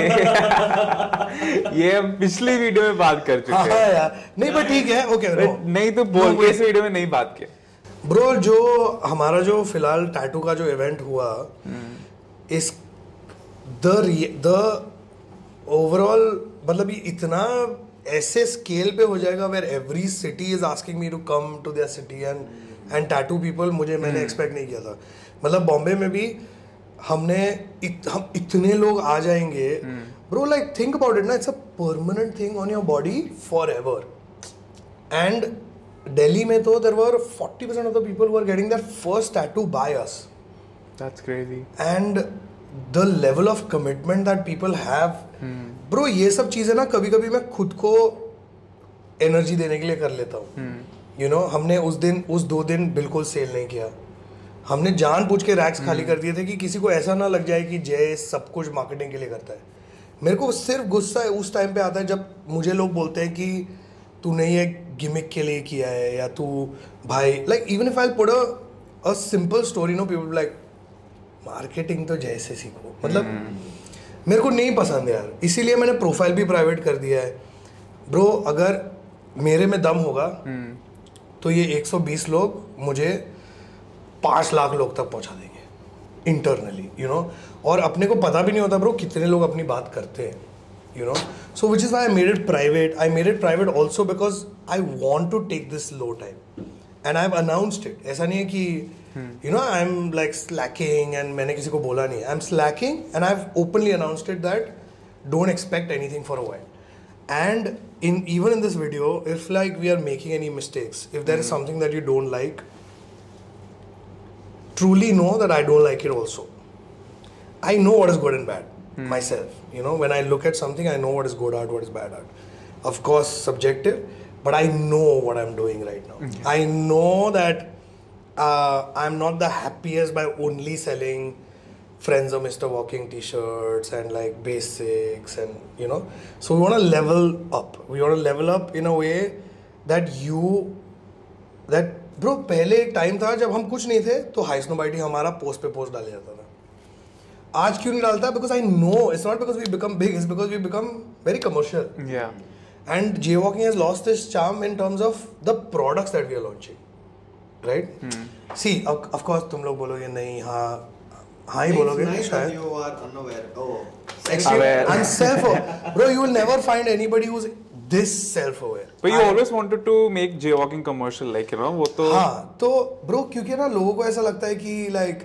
ये हम पिछली वीडियो में बात कर चुके हैं.
हाँ यार नहीं but ठीक है. ओके
नहीं तो बोल के इस वीडियो में नहीं बात किया.
ब्रो जो हमारा जो फिलहाल टैटू का जो इवेंट हुआ इस द द ओवरऑल मतलब ये इतना ऐसे स्केल पे हो जाएगा where every city is asking me to come to their city and and tattoo people. मुझे मैंने एक्सपेक्ट नहीं किया था. मतलब बॉम्बे में भी हमने इत, हम इतने लोग आ जाएंगे bro. Like think about it ना, it's a permanent thing on your body forever. And Delhi में तो there were forty percent of the people who were getting their first tattoo by us.
That's crazy.
And the level of commitment that people have, hmm. bro, ये सब चीजें ना कभी कभी मैं खुद को एनर्जी देने के लिए कर लेता हूँ. यू नो हमने उस दिन उस दो दिन बिल्कुल सेल नहीं किया. हमने जानबूझ के रैक्स खाली कर दिए थे कि किसी को ऐसा ना लग जाए कि जय सब कुछ मार्केटिंग के लिए करता है. मेरे को सिर्फ गुस्सा उस टाइम पे आता है जब मुझे लोग बोलते हैं कि तूने ये गिमिक के लिए किया है या तू भाई like even if I put a simple story no people like marketing तो जैसे सीखो. मतलब hmm. मेरे को नहीं पसंद यार, इसीलिए मैंने प्रोफाइल भी प्राइवेट कर दिया है. ब्रो अगर मेरे में दम होगा hmm. तो ये एक सौ बीस लोग मुझे पाँच लाख लोग तक पहुंचा देंगे इंटरनली, यू नो. और अपने को पता भी नहीं होता ब्रो कितने लोग अपनी बात करते हैं, you know. So which is why I made it private. I made it private also because I want to take this low time and I've announced it. ऐसा नहीं है कि hmm. you know I'm like slacking and मैंने किसी को बोला नहीं. I'm slacking and I've openly announced it that don't expect anything for a while. And in even in this video, if like we are making any mistakes, if there hmm. is something that you don't like, truly know that I don't like it also. I know what is good and bad. Hmm. Myself, you know, when I look at something, I know what is good art, what is bad art. Of course, subjective, but I know what I'm doing right now. Okay. I know that uh, I'm not the happiest by only selling Friends of Mister Walking t-shirts and like basics and, you know. So we want to level up. We want to level up in a way that you, that bro, पहले एक time था जब हम कुछ नहीं थे तो high स्नोबाइटी हमारा पोस्ट पे पोस्ट डाला जाता था. आज क्यों नहीं डालता? Because I know it's not because we become big, it's because we become very commercial. And jaywalking has lost its charm in terms of the products that we are launching, right? hmm. See, of, of course तुम लोग बोलोगे नहीं, हाँ हाँ ही बोलोगे शायद.
You are unaware. Oh,
actually I'm self-aware. Bro, you will never find anybody who's this self-aware.
But you I, always wanted to make jaywalking commercial, like, you know, वो तो
हाँ तो bro क्योंकि ना लोगों को ऐसा लगता है कि like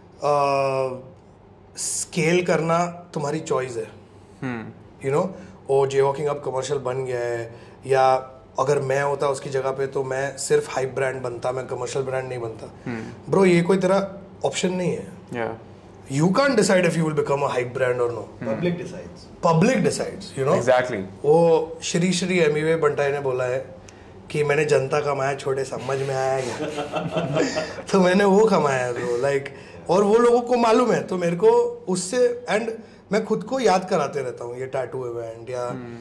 स्केल करना तुम्हारी चॉइस है, you know. Oh Jaywalking अब कमर्शियल बन गया है, या अगर मैं होता उसकी जगह पे तो मैं सिर्फ हाइप ब्रांड बनता, मैं कमर्शियल ब्रांड नहीं बनता. Bro hmm. ये कोई तेरा ऑप्शन नहीं है. You can't decide if you will become a hype brand और no.
Public decides.
Public decides, you know.
Exactly.
वो श्री श्री एमिवे बंटाई ने बोला है कि मैंने जनता कमाया, छोटे समझ में आया क्या? तो मैंने वो कमाया ब्रो, लाइक like, और वो लोगों को मालूम है तो मेरे को उससे, एंड मैं खुद को याद कराते रहता हूँ ये टैटू इवेंट या hmm.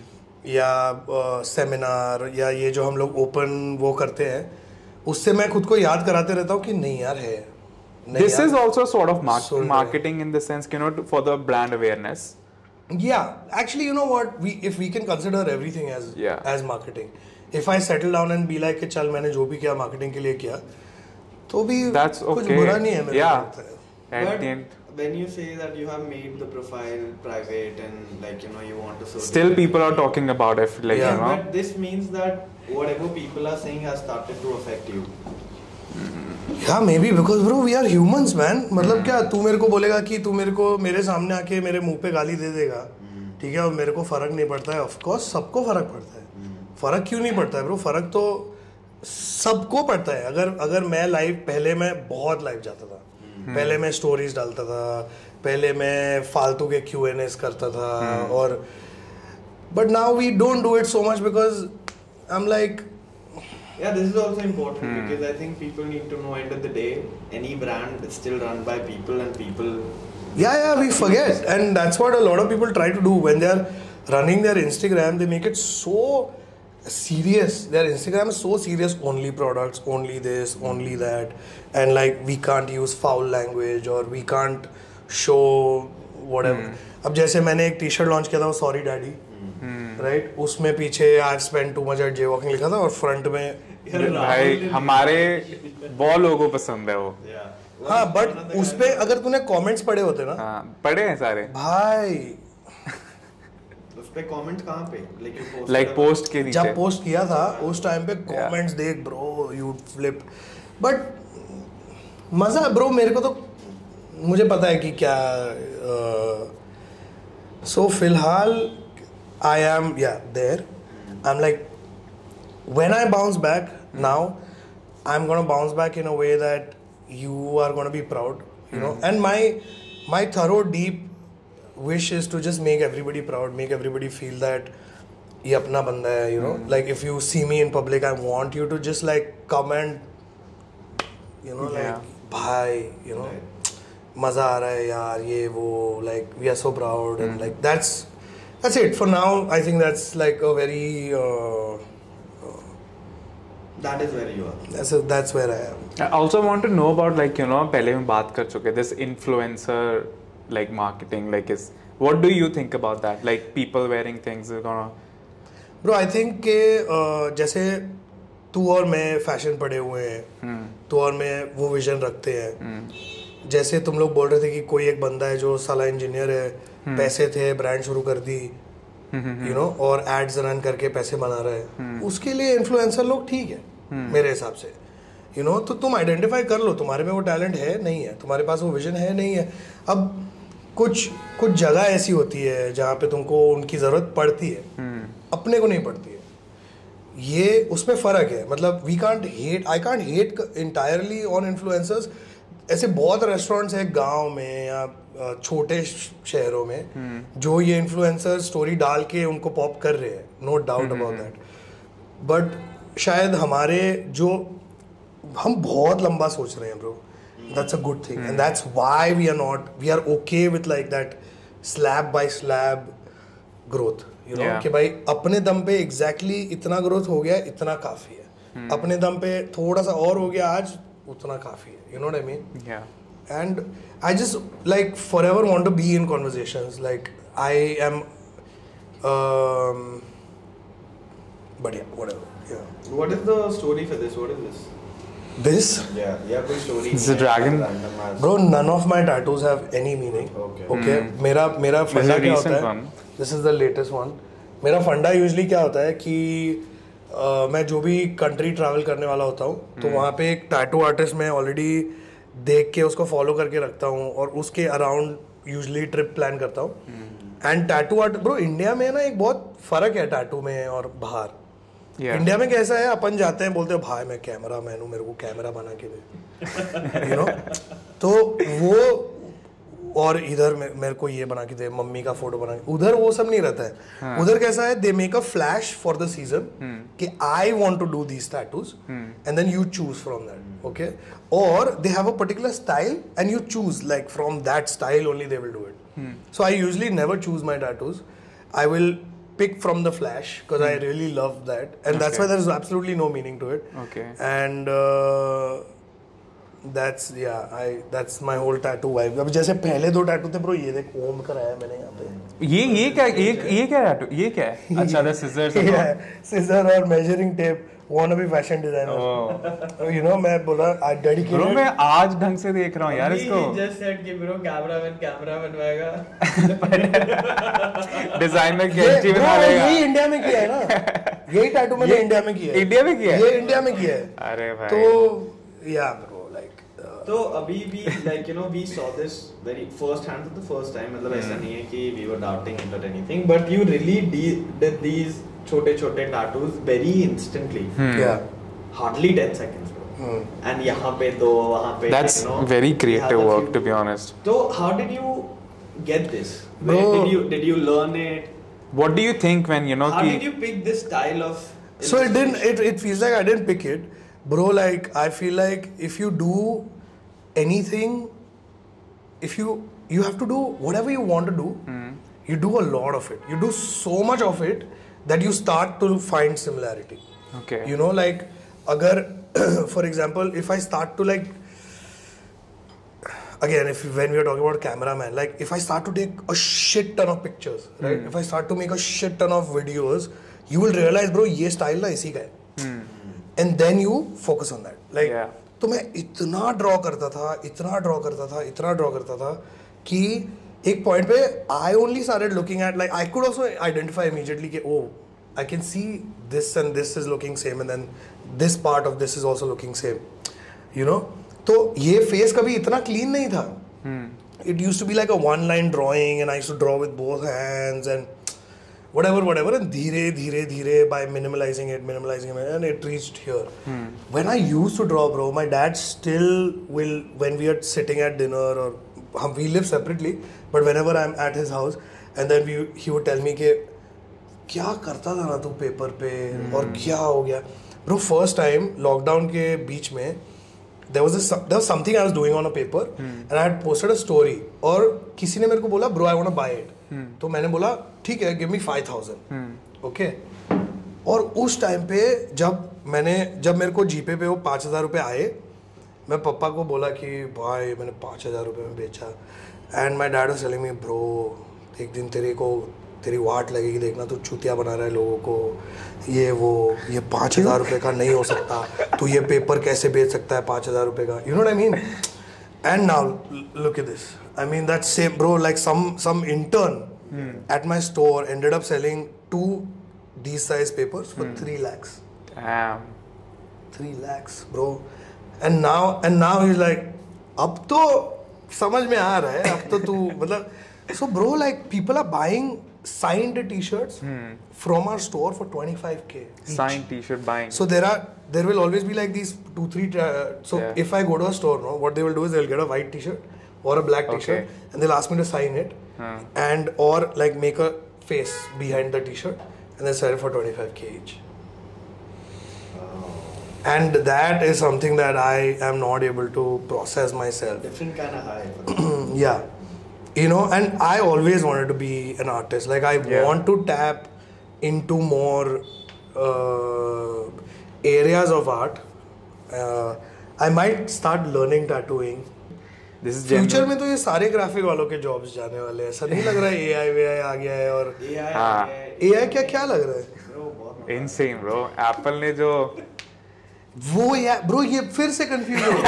या सेमिनार uh, या ये जो हम लोग ओपन वो करते हैं, उससे मैं खुद को याद कराते रहता हूँ कि नहीं यार है.
This is also sort of mar- marketing in the sense, you know, for the brand awareness.
Yeah, actually, you know what, we if we can consider everything as
yeah.
as marketing. If I settle down and be like कि चल मैंने जो भी किया marketing के लिए किया, तो भी
That's okay.
कुछ बुरा नहीं है मेरे
yeah.
को लगता है.
At the end,
when you say that you have made the profile private and like, you know, you want to
still people are talking about it, like,
yeah,
you know.
But this means that whatever people are saying has started to affect you.
Yeah, maybe because bro we are humans man. मतलब क्या तू मेरे को बोलेगा कि तू मेरे को मेरे सामने आके मेरे मुंह पे गाली दे देगा, ठीक है, और मेरे को फर्क नहीं पड़ता है. ऑफ कोर्स सबको फर्क पड़ता है. फर्क क्यों नहीं पड़ता है ब्रो? फर्क तो सबको पड़ता है. अगर अगर मैं लाइव, पहले मैं बहुत लाइव जाता था, पहले मैं स्टोरीज डालता था, पहले मैं फालतू के क्यू एन एस करता था, और but now we don't do it so much because I am like.
Yeah, this is also important hmm. because I think people need to know end of the day, any brand is still run by people and people.
Yeah, yeah, we forget, and that's what a lot of people try to do when they are running their Instagram. They make it so serious. Their Instagram is so serious. Only products, only this, only that, and like we can't use foul language or we can't show whatever. Hmm. अब जैसे मैंने एक T shirt launch किया था, sorry daddy, right, उसमें पीछे I spend too much at Jaywalking लिखा था और फ्रंट में
भाई हमारे बहुत लोगों को पसंद है वो.
हाँ, बट उस पे अगर तूने कमेंट्स पढ़े होते ना.
हाँ, पढ़े हैं सारे
भाई.
उस पे कमेंट कहाँ पे?
लाइक like पोस्ट के नीचे
जब पोस्ट किया था उस टाइम पे कमेंट्स देख ब्रो, यू फ्लिप. बट मजा ब्रो, मेरे को तो मुझे पता है कि क्या. सो फिलहाल I am yeah there. I'm like, when I bounce back now, I'm gonna bounce back in a way that you are gonna be proud, you mm. know. And my my thorough deep wish is to just make everybody proud, make everybody feel that ये अपना बंदा है, you know, like if you see me in public, I want you to just like come and, you know, like
Yeah.
भाई, you know, मजा आ रहा है यार, ये वो, like we are so proud and like that's that's it for now. I think that's like a very uh,
That is where you are.
that's a, that's where I am.
I also want to know about like you know पहले हम बात कर चुके this influencer like marketing like is what do you think about that like people wearing things is gonna
Bro, I think कि uh, जैसे तू और मैं फैशन पढ़े हुए हैं, तू और मैं वो विजन रखते हैं, जैसे तुम लोग बोल रहे थे कि कोई एक बंदा है जो साला इंजीनियर है, पैसे थे, ब्रांड शुरू कर दी, यू नो, और एड्स रन करके पैसे बना रहे हैं, उसके लिए इन्फ्लुएंसर लोग ठीक है मेरे हिसाब से, यू नो. तो तुम आइडेंटिफाई कर लो तुम्हारे में वो टैलेंट है नहीं है, तुम्हारे पास वो विजन है नहीं है. अब कुछ कुछ जगह ऐसी होती है जहाँ पे तुमको उनकी ज़रूरत पड़ती है, अपने को नहीं पड़ती है. ये उसमें फ़र्क है. मतलब we can't hate, I can't hate entirely on influencers. ऐसे बहुत रेस्टोरेंट्स हैं गांव में या छोटे शहरों में जो ये इन्फ्लुएंसर स्टोरी डाल के उनको पॉप कर रहे हैं, no doubt about that. But शायद हमारे जो हम बहुत लंबा सोच रहे हैं bro, that's a good thing, and that's why we are not, we are okay with like that slab by slab growth, you know,
Yeah.
कि भाई अपने दम पे exactly इतना growth हो गया, इतना काफी है, अपने दम पे थोड़ा सा और हो गया आज, उतना काफी है, you know what I mean?
yeah
And I just like forever want to be in conversations, like I am um but yeah, whatever. Yeah,
What is the story for this? What is this?
this
Yeah, yeah, कोई story.
It's a dragon.
Random as-
bro, none of my tattoos have any meaning.
Okay.
Okay, मेरा मेरा
This is
फंडा
a
क्या
recent
होता है?
one.
This is the latest one. मेरा फंडा usually क्या होता है कि uh, मैं जो भी कंट्री ट्रैवल करने वाला होता हूँ तो वहाँ पे एक टैटू आर्टिस्ट मैं ऑलरेडी देख के उसको फॉलो करके रखता हूँ और उसके अराउंड यूजली ट्रिप प्लान करता हूँ. And tattoo art bro, India में ना एक बहुत फर्क है टैटू में और बाहर.
yeah
इंडिया में कैसा है, अपन जाते हैं बोलते हैं भाई मैं कैमरा मैन हूँ, मेरे को कैमरा बना के दे, यू नो. तो वो और इधर मे, मेरे को ये बना के दे, मम्मी का फोटो बना के, उधर वो सब नहीं रहता है.
हाँ.
उधर कैसा है, they make a flash for the season कि I want to do these tattoos and then you choose from that. Okay, और they have a particular style and you choose like from that style only they will do it. So I usually never choose my tattoos. I will pick from the flash because I really love that, and that's
Okay.
why there is absolutely no meaning to it.
Okay.
And uh, that's yeah, I that's my whole tattoo vibe. अब जैसे पहले दो tattoo थे bro, ये देख ओम कराया मैंने यहाँ पे.
ये ये क्या ये ये क्या tattoo? ये क्या है? अच्छा the scissors and all.
Scissor और measuring tape. wanna be fashion designer.
Oh.
You know, मैं बोला I dedicated.
Bro मैं आज ढंग से देख रहा हूँ यार
He-
इसको.
he just said कि bro cameraman camera बनवाएगा.
डिजाइन में
ये
कैंची बना
bro,
लेगा.
यही इंडिया में किया है ना. यही टैटू मैंने
ये
इंडिया में किया है.
इंडिया में किया है?
ये इंडिया में किया है.
अरे भाई.
तो yeah bro, like uh,
तो अभी भी like you know we saw this very first hand for the first time. मतलब ऐसा नहीं है कि we were doubting it or anything, but you really de- did these छोटे छोटे tattoos very instantly.
yeah.
Hardly ten seconds bro.
Hmm.
And यहाँ पे दो वहाँ पे
That's
you know,
very
we had
creative
a
work
few-
to be honest.
So how did you get this?
Bro.
Where did you did you learn it?
What do you think when you know
How
कि
did you pick this style of?
So it didn't. It, it feels like I didn't pick it, bro. Like I feel like if you do anything, if you you have to do whatever you want to do, you do a lot of it. You do so much of it that you start to find similarity.
Okay.
You know, like agar, for example, if I start to like. Again, if when we are talking about cameraman, like if I start to take a shit ton of pictures, right? If I start to make a shit ton of videos, you will realize, bro, ये style ना इसी का है. And then you focus on that. Like,
Yeah.
तो मैं इतना draw करता था, इतना draw करता था, इतना draw करता था कि एक point पे I only started looking at like I could also identify immediately कि oh, I can see this and this is looking same and then this part of this is also looking same. You know? तो ये face कभी इतना clean नहीं था. It used to be like a one line drawing and I used to draw with both hands and whatever whatever and धीरे धीरे धीरे by minimalizing it minimalizing it and it reached here. When I used to draw bro, my dad still will, when we are sitting at dinner or we live separately, but whenever I'm at his house and then we he would tell me कि क्या करता था ना तू paper पे और क्या हो गया ब्रो. फर्स्ट टाइम लॉकडाउन के बीच में there was a, there was something I was doing on a paper hmm. and I had posted a story और किसी ने मेरे को बोला bro I want to buy it hmm. तो मैंने बोला ठीक है give me five thousand hmm. okay. और उस टाइम पे जब मैंने जब मेरे को जीपे पे वो पाँच हज़ार रुपये आए मैं पापा को बोला कि भाई मैंने पाँच हज़ार रुपये में बेचा and my dad was telling me bro एक दिन तेरे को तेरी वाट लगेगी देखना तू चूतिया बना रहा है लोगों को ये वो ये पाँच हज़ार रुपये का नहीं हो सकता तू ये पेपर कैसे बेच सकता है पाँच हज़ार रुपये का you know what I mean. And now look at this I mean that same bro like some some intern at my store ended up selling to these size papers for hmm. three lakhs.
Damn.
Three lakhs, bro. And now, and now he's like, अब तो समझ में आ रहा है, अब तो तू मतलब, so bro, like people are buying signed t-shirts hmm. from our store for twenty-five K. Each.
Signed t-shirt buying.
So there are, there will always be like these two, three. Uh, so yeah. if I go to a store, no, what they will do is they'll get a white t-shirt or a black
okay.
t-shirt, and they'll ask me to sign it, hmm. and or like make a face behind the t-shirt. And they sell it for twenty-five K each. Oh. And that is something that I am not able to process myself.
Different kind of high.
Yeah. You know, and I always wanted to be an artist. Like I yeah. want to tap into more uh, areas of art. Uh, I might start learning tattooing. Future में तो ये सारे graphic वालों के jobs जाने वाले हैं. ऐसा नहीं लग रहा है ए आई वे आई आ गया है और ए आई क्या क्या लग रहा है
इनसेन ब्रो. एप्पल ने जो
वो यार ब्रो ये फिर से कंफ्यूज हो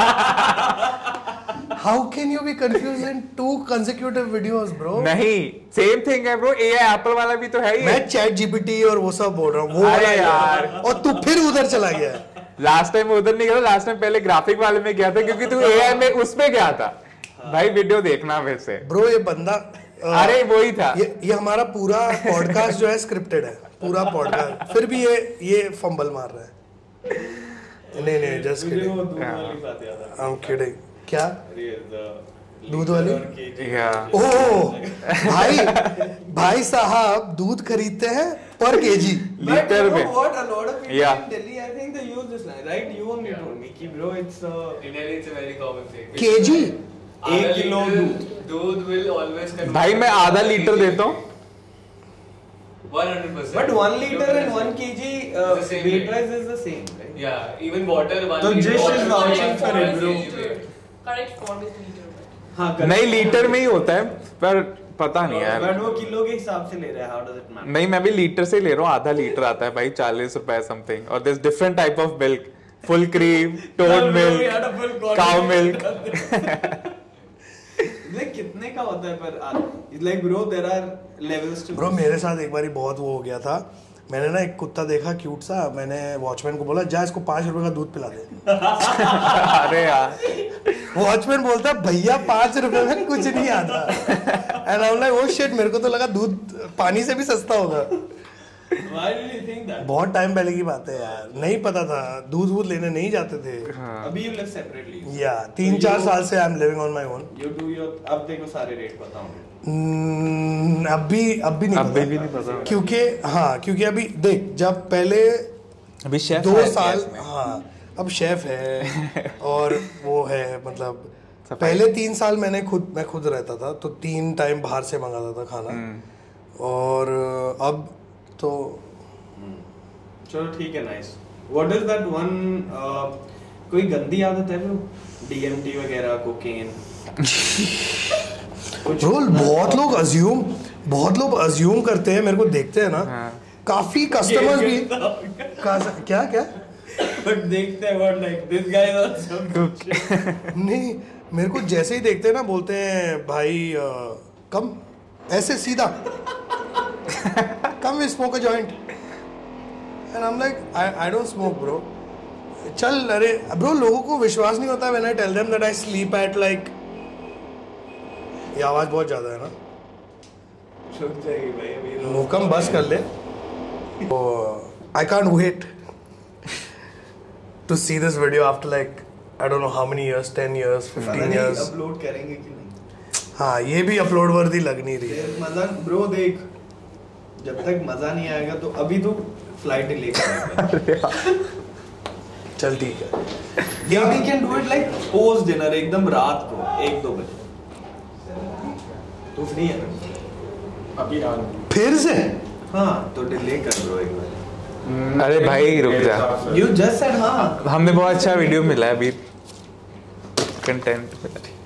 how can you be confuse in two consecutive videos bro.
नहीं सेम थिंग है ब्रो. ए आई एप्पल वाला भी तो है ही.
मैं चैट जीपीटी और वो सब बोल रहा हूँ वो वाला यार और तू फिर उधर चला गया.
लास्ट टाइम उधर नहीं गया. लास्ट टाइम पहले ग्राफिक वाले में गया था क्योंकि तू एआई में उसमें गया था. भाई वीडियो देखना फिर से
ब्रो. ये बंदा
अरे वही था.
ये ये हमारा पूरा पॉडकास्ट जो है स्क्रिप्टेड है पूरा पॉडकास्ट. फिर भी ये ये फंबल मार रहा है. नहीं नहीं just kidding. I am kidding. क्या दूध वाली ओह भाई भाई साहब दूध खरीदते हैं पर केजी
लीटर में.
What a lot of people in Delhi I think they use this line right. You only told me कि bro it's uh,
in Delhi it's a very common thing.
KG
एक kilo दूध
दूध will always convert.
भाई मैं आधा litre देता हूँ.
one hundred percent.
But one liter and one kg uh, weight wise is the same right.
Yeah, even water one
so
liter.
So just is vouching for it bro.
Correct form is liter.
हाँ
नहीं litre में ही होता है पर पता नहीं यार.
But वो किलो के हिसाब से ले रहा है. How does it matter.
नहीं मैं भी लीटर से ले रहा हूँ. आधा लीटर आता है भाई चालीस रुपए समथिंग. और this different type of milk. Full cream tone milk cow milk.
Like कितने का होता है पर like bro there are levels too.
Bro मेरे साथ एक बारी बहुत वो हो गया था. मैंने ना एक कुत्ता देखा क्यूट सा. मैंने वॉचमैन को बोला जा इसको पाँच रुपए का दूध पिला दे.
अरे यार
वॉचमैन बोलता भैया पाँच रुपए में कुछ नहीं आता. And I am like oh shit मेरे को तो लगा दूध पानी से भी सस्ता होगा.
Why did you think that?
बहुत टाइम पहले की बात है यार. नहीं पता था. दूध वूध लेने नहीं जाते थे.
हाँ.
अभी you live separately.
या तीन
so
चार
you,
साल से I am living on my own.
You do your अब देखो सारे रेट बताऊंगे.
अब भी अब भी नहीं
पता. भी नहीं पता
क्योंकि हाँ क्योंकि अभी देख जब पहले
अभी शेफ
दो साल हाँ अब शेफ है और वो है मतलब पहले तीन साल मैंने खुद मैं खुद रहता था तो तीन टाइम बाहर से मंगाता था खाना. और अब तो
चलो ठीक है. Nice. What is that one कोई गंदी आदत है ब्रो. डीएमटी वगैरह कोकेन.
रोल बहुत लोग अज्यूम बहुत लोग अज्यूम करते हैं. मेरे को देखते हैं ना
हाँ.
काफी कस्टमर्स भी क्या क्या
बट देखते हैं what like this guy is also. नहीं
मेरे को जैसे ही देखते हैं ना बोलते हैं भाई आ, कम ऐसे सीधा come we smoke a joint. And I am like I I don't smoke bro. चल अरे ब्रो लोगों को विश्वास नहीं होता when I tell them that I sleep at like. ये आवाज बहुत ज्यादा है ना.
रुक जाएगी भाई अभी.
मुकम बस कर ले. I can't wait to see this video after like I don't know how many years. Ten years fifteen years.
Upload करेंगे कि नहीं.
हाँ ये भी अपलोड वर्दी लग नहीं रही है.
मतलब ब्रो देख जब तक मजा नहीं आएगा तो अभी तो फ्लाइट डिले करेगा।
चल ठीक है।
या we can do it like post dinner एकदम रात को एक दो बजे। तू फ्री है ना?
अभी रात
फिर से
हाँ तो डिले कर ब्रो एक बार।
अरे भाई रुक जा,
You just said हाँ।
हमें बहुत अच्छा वीडियो मिला है अभी कंटेंट।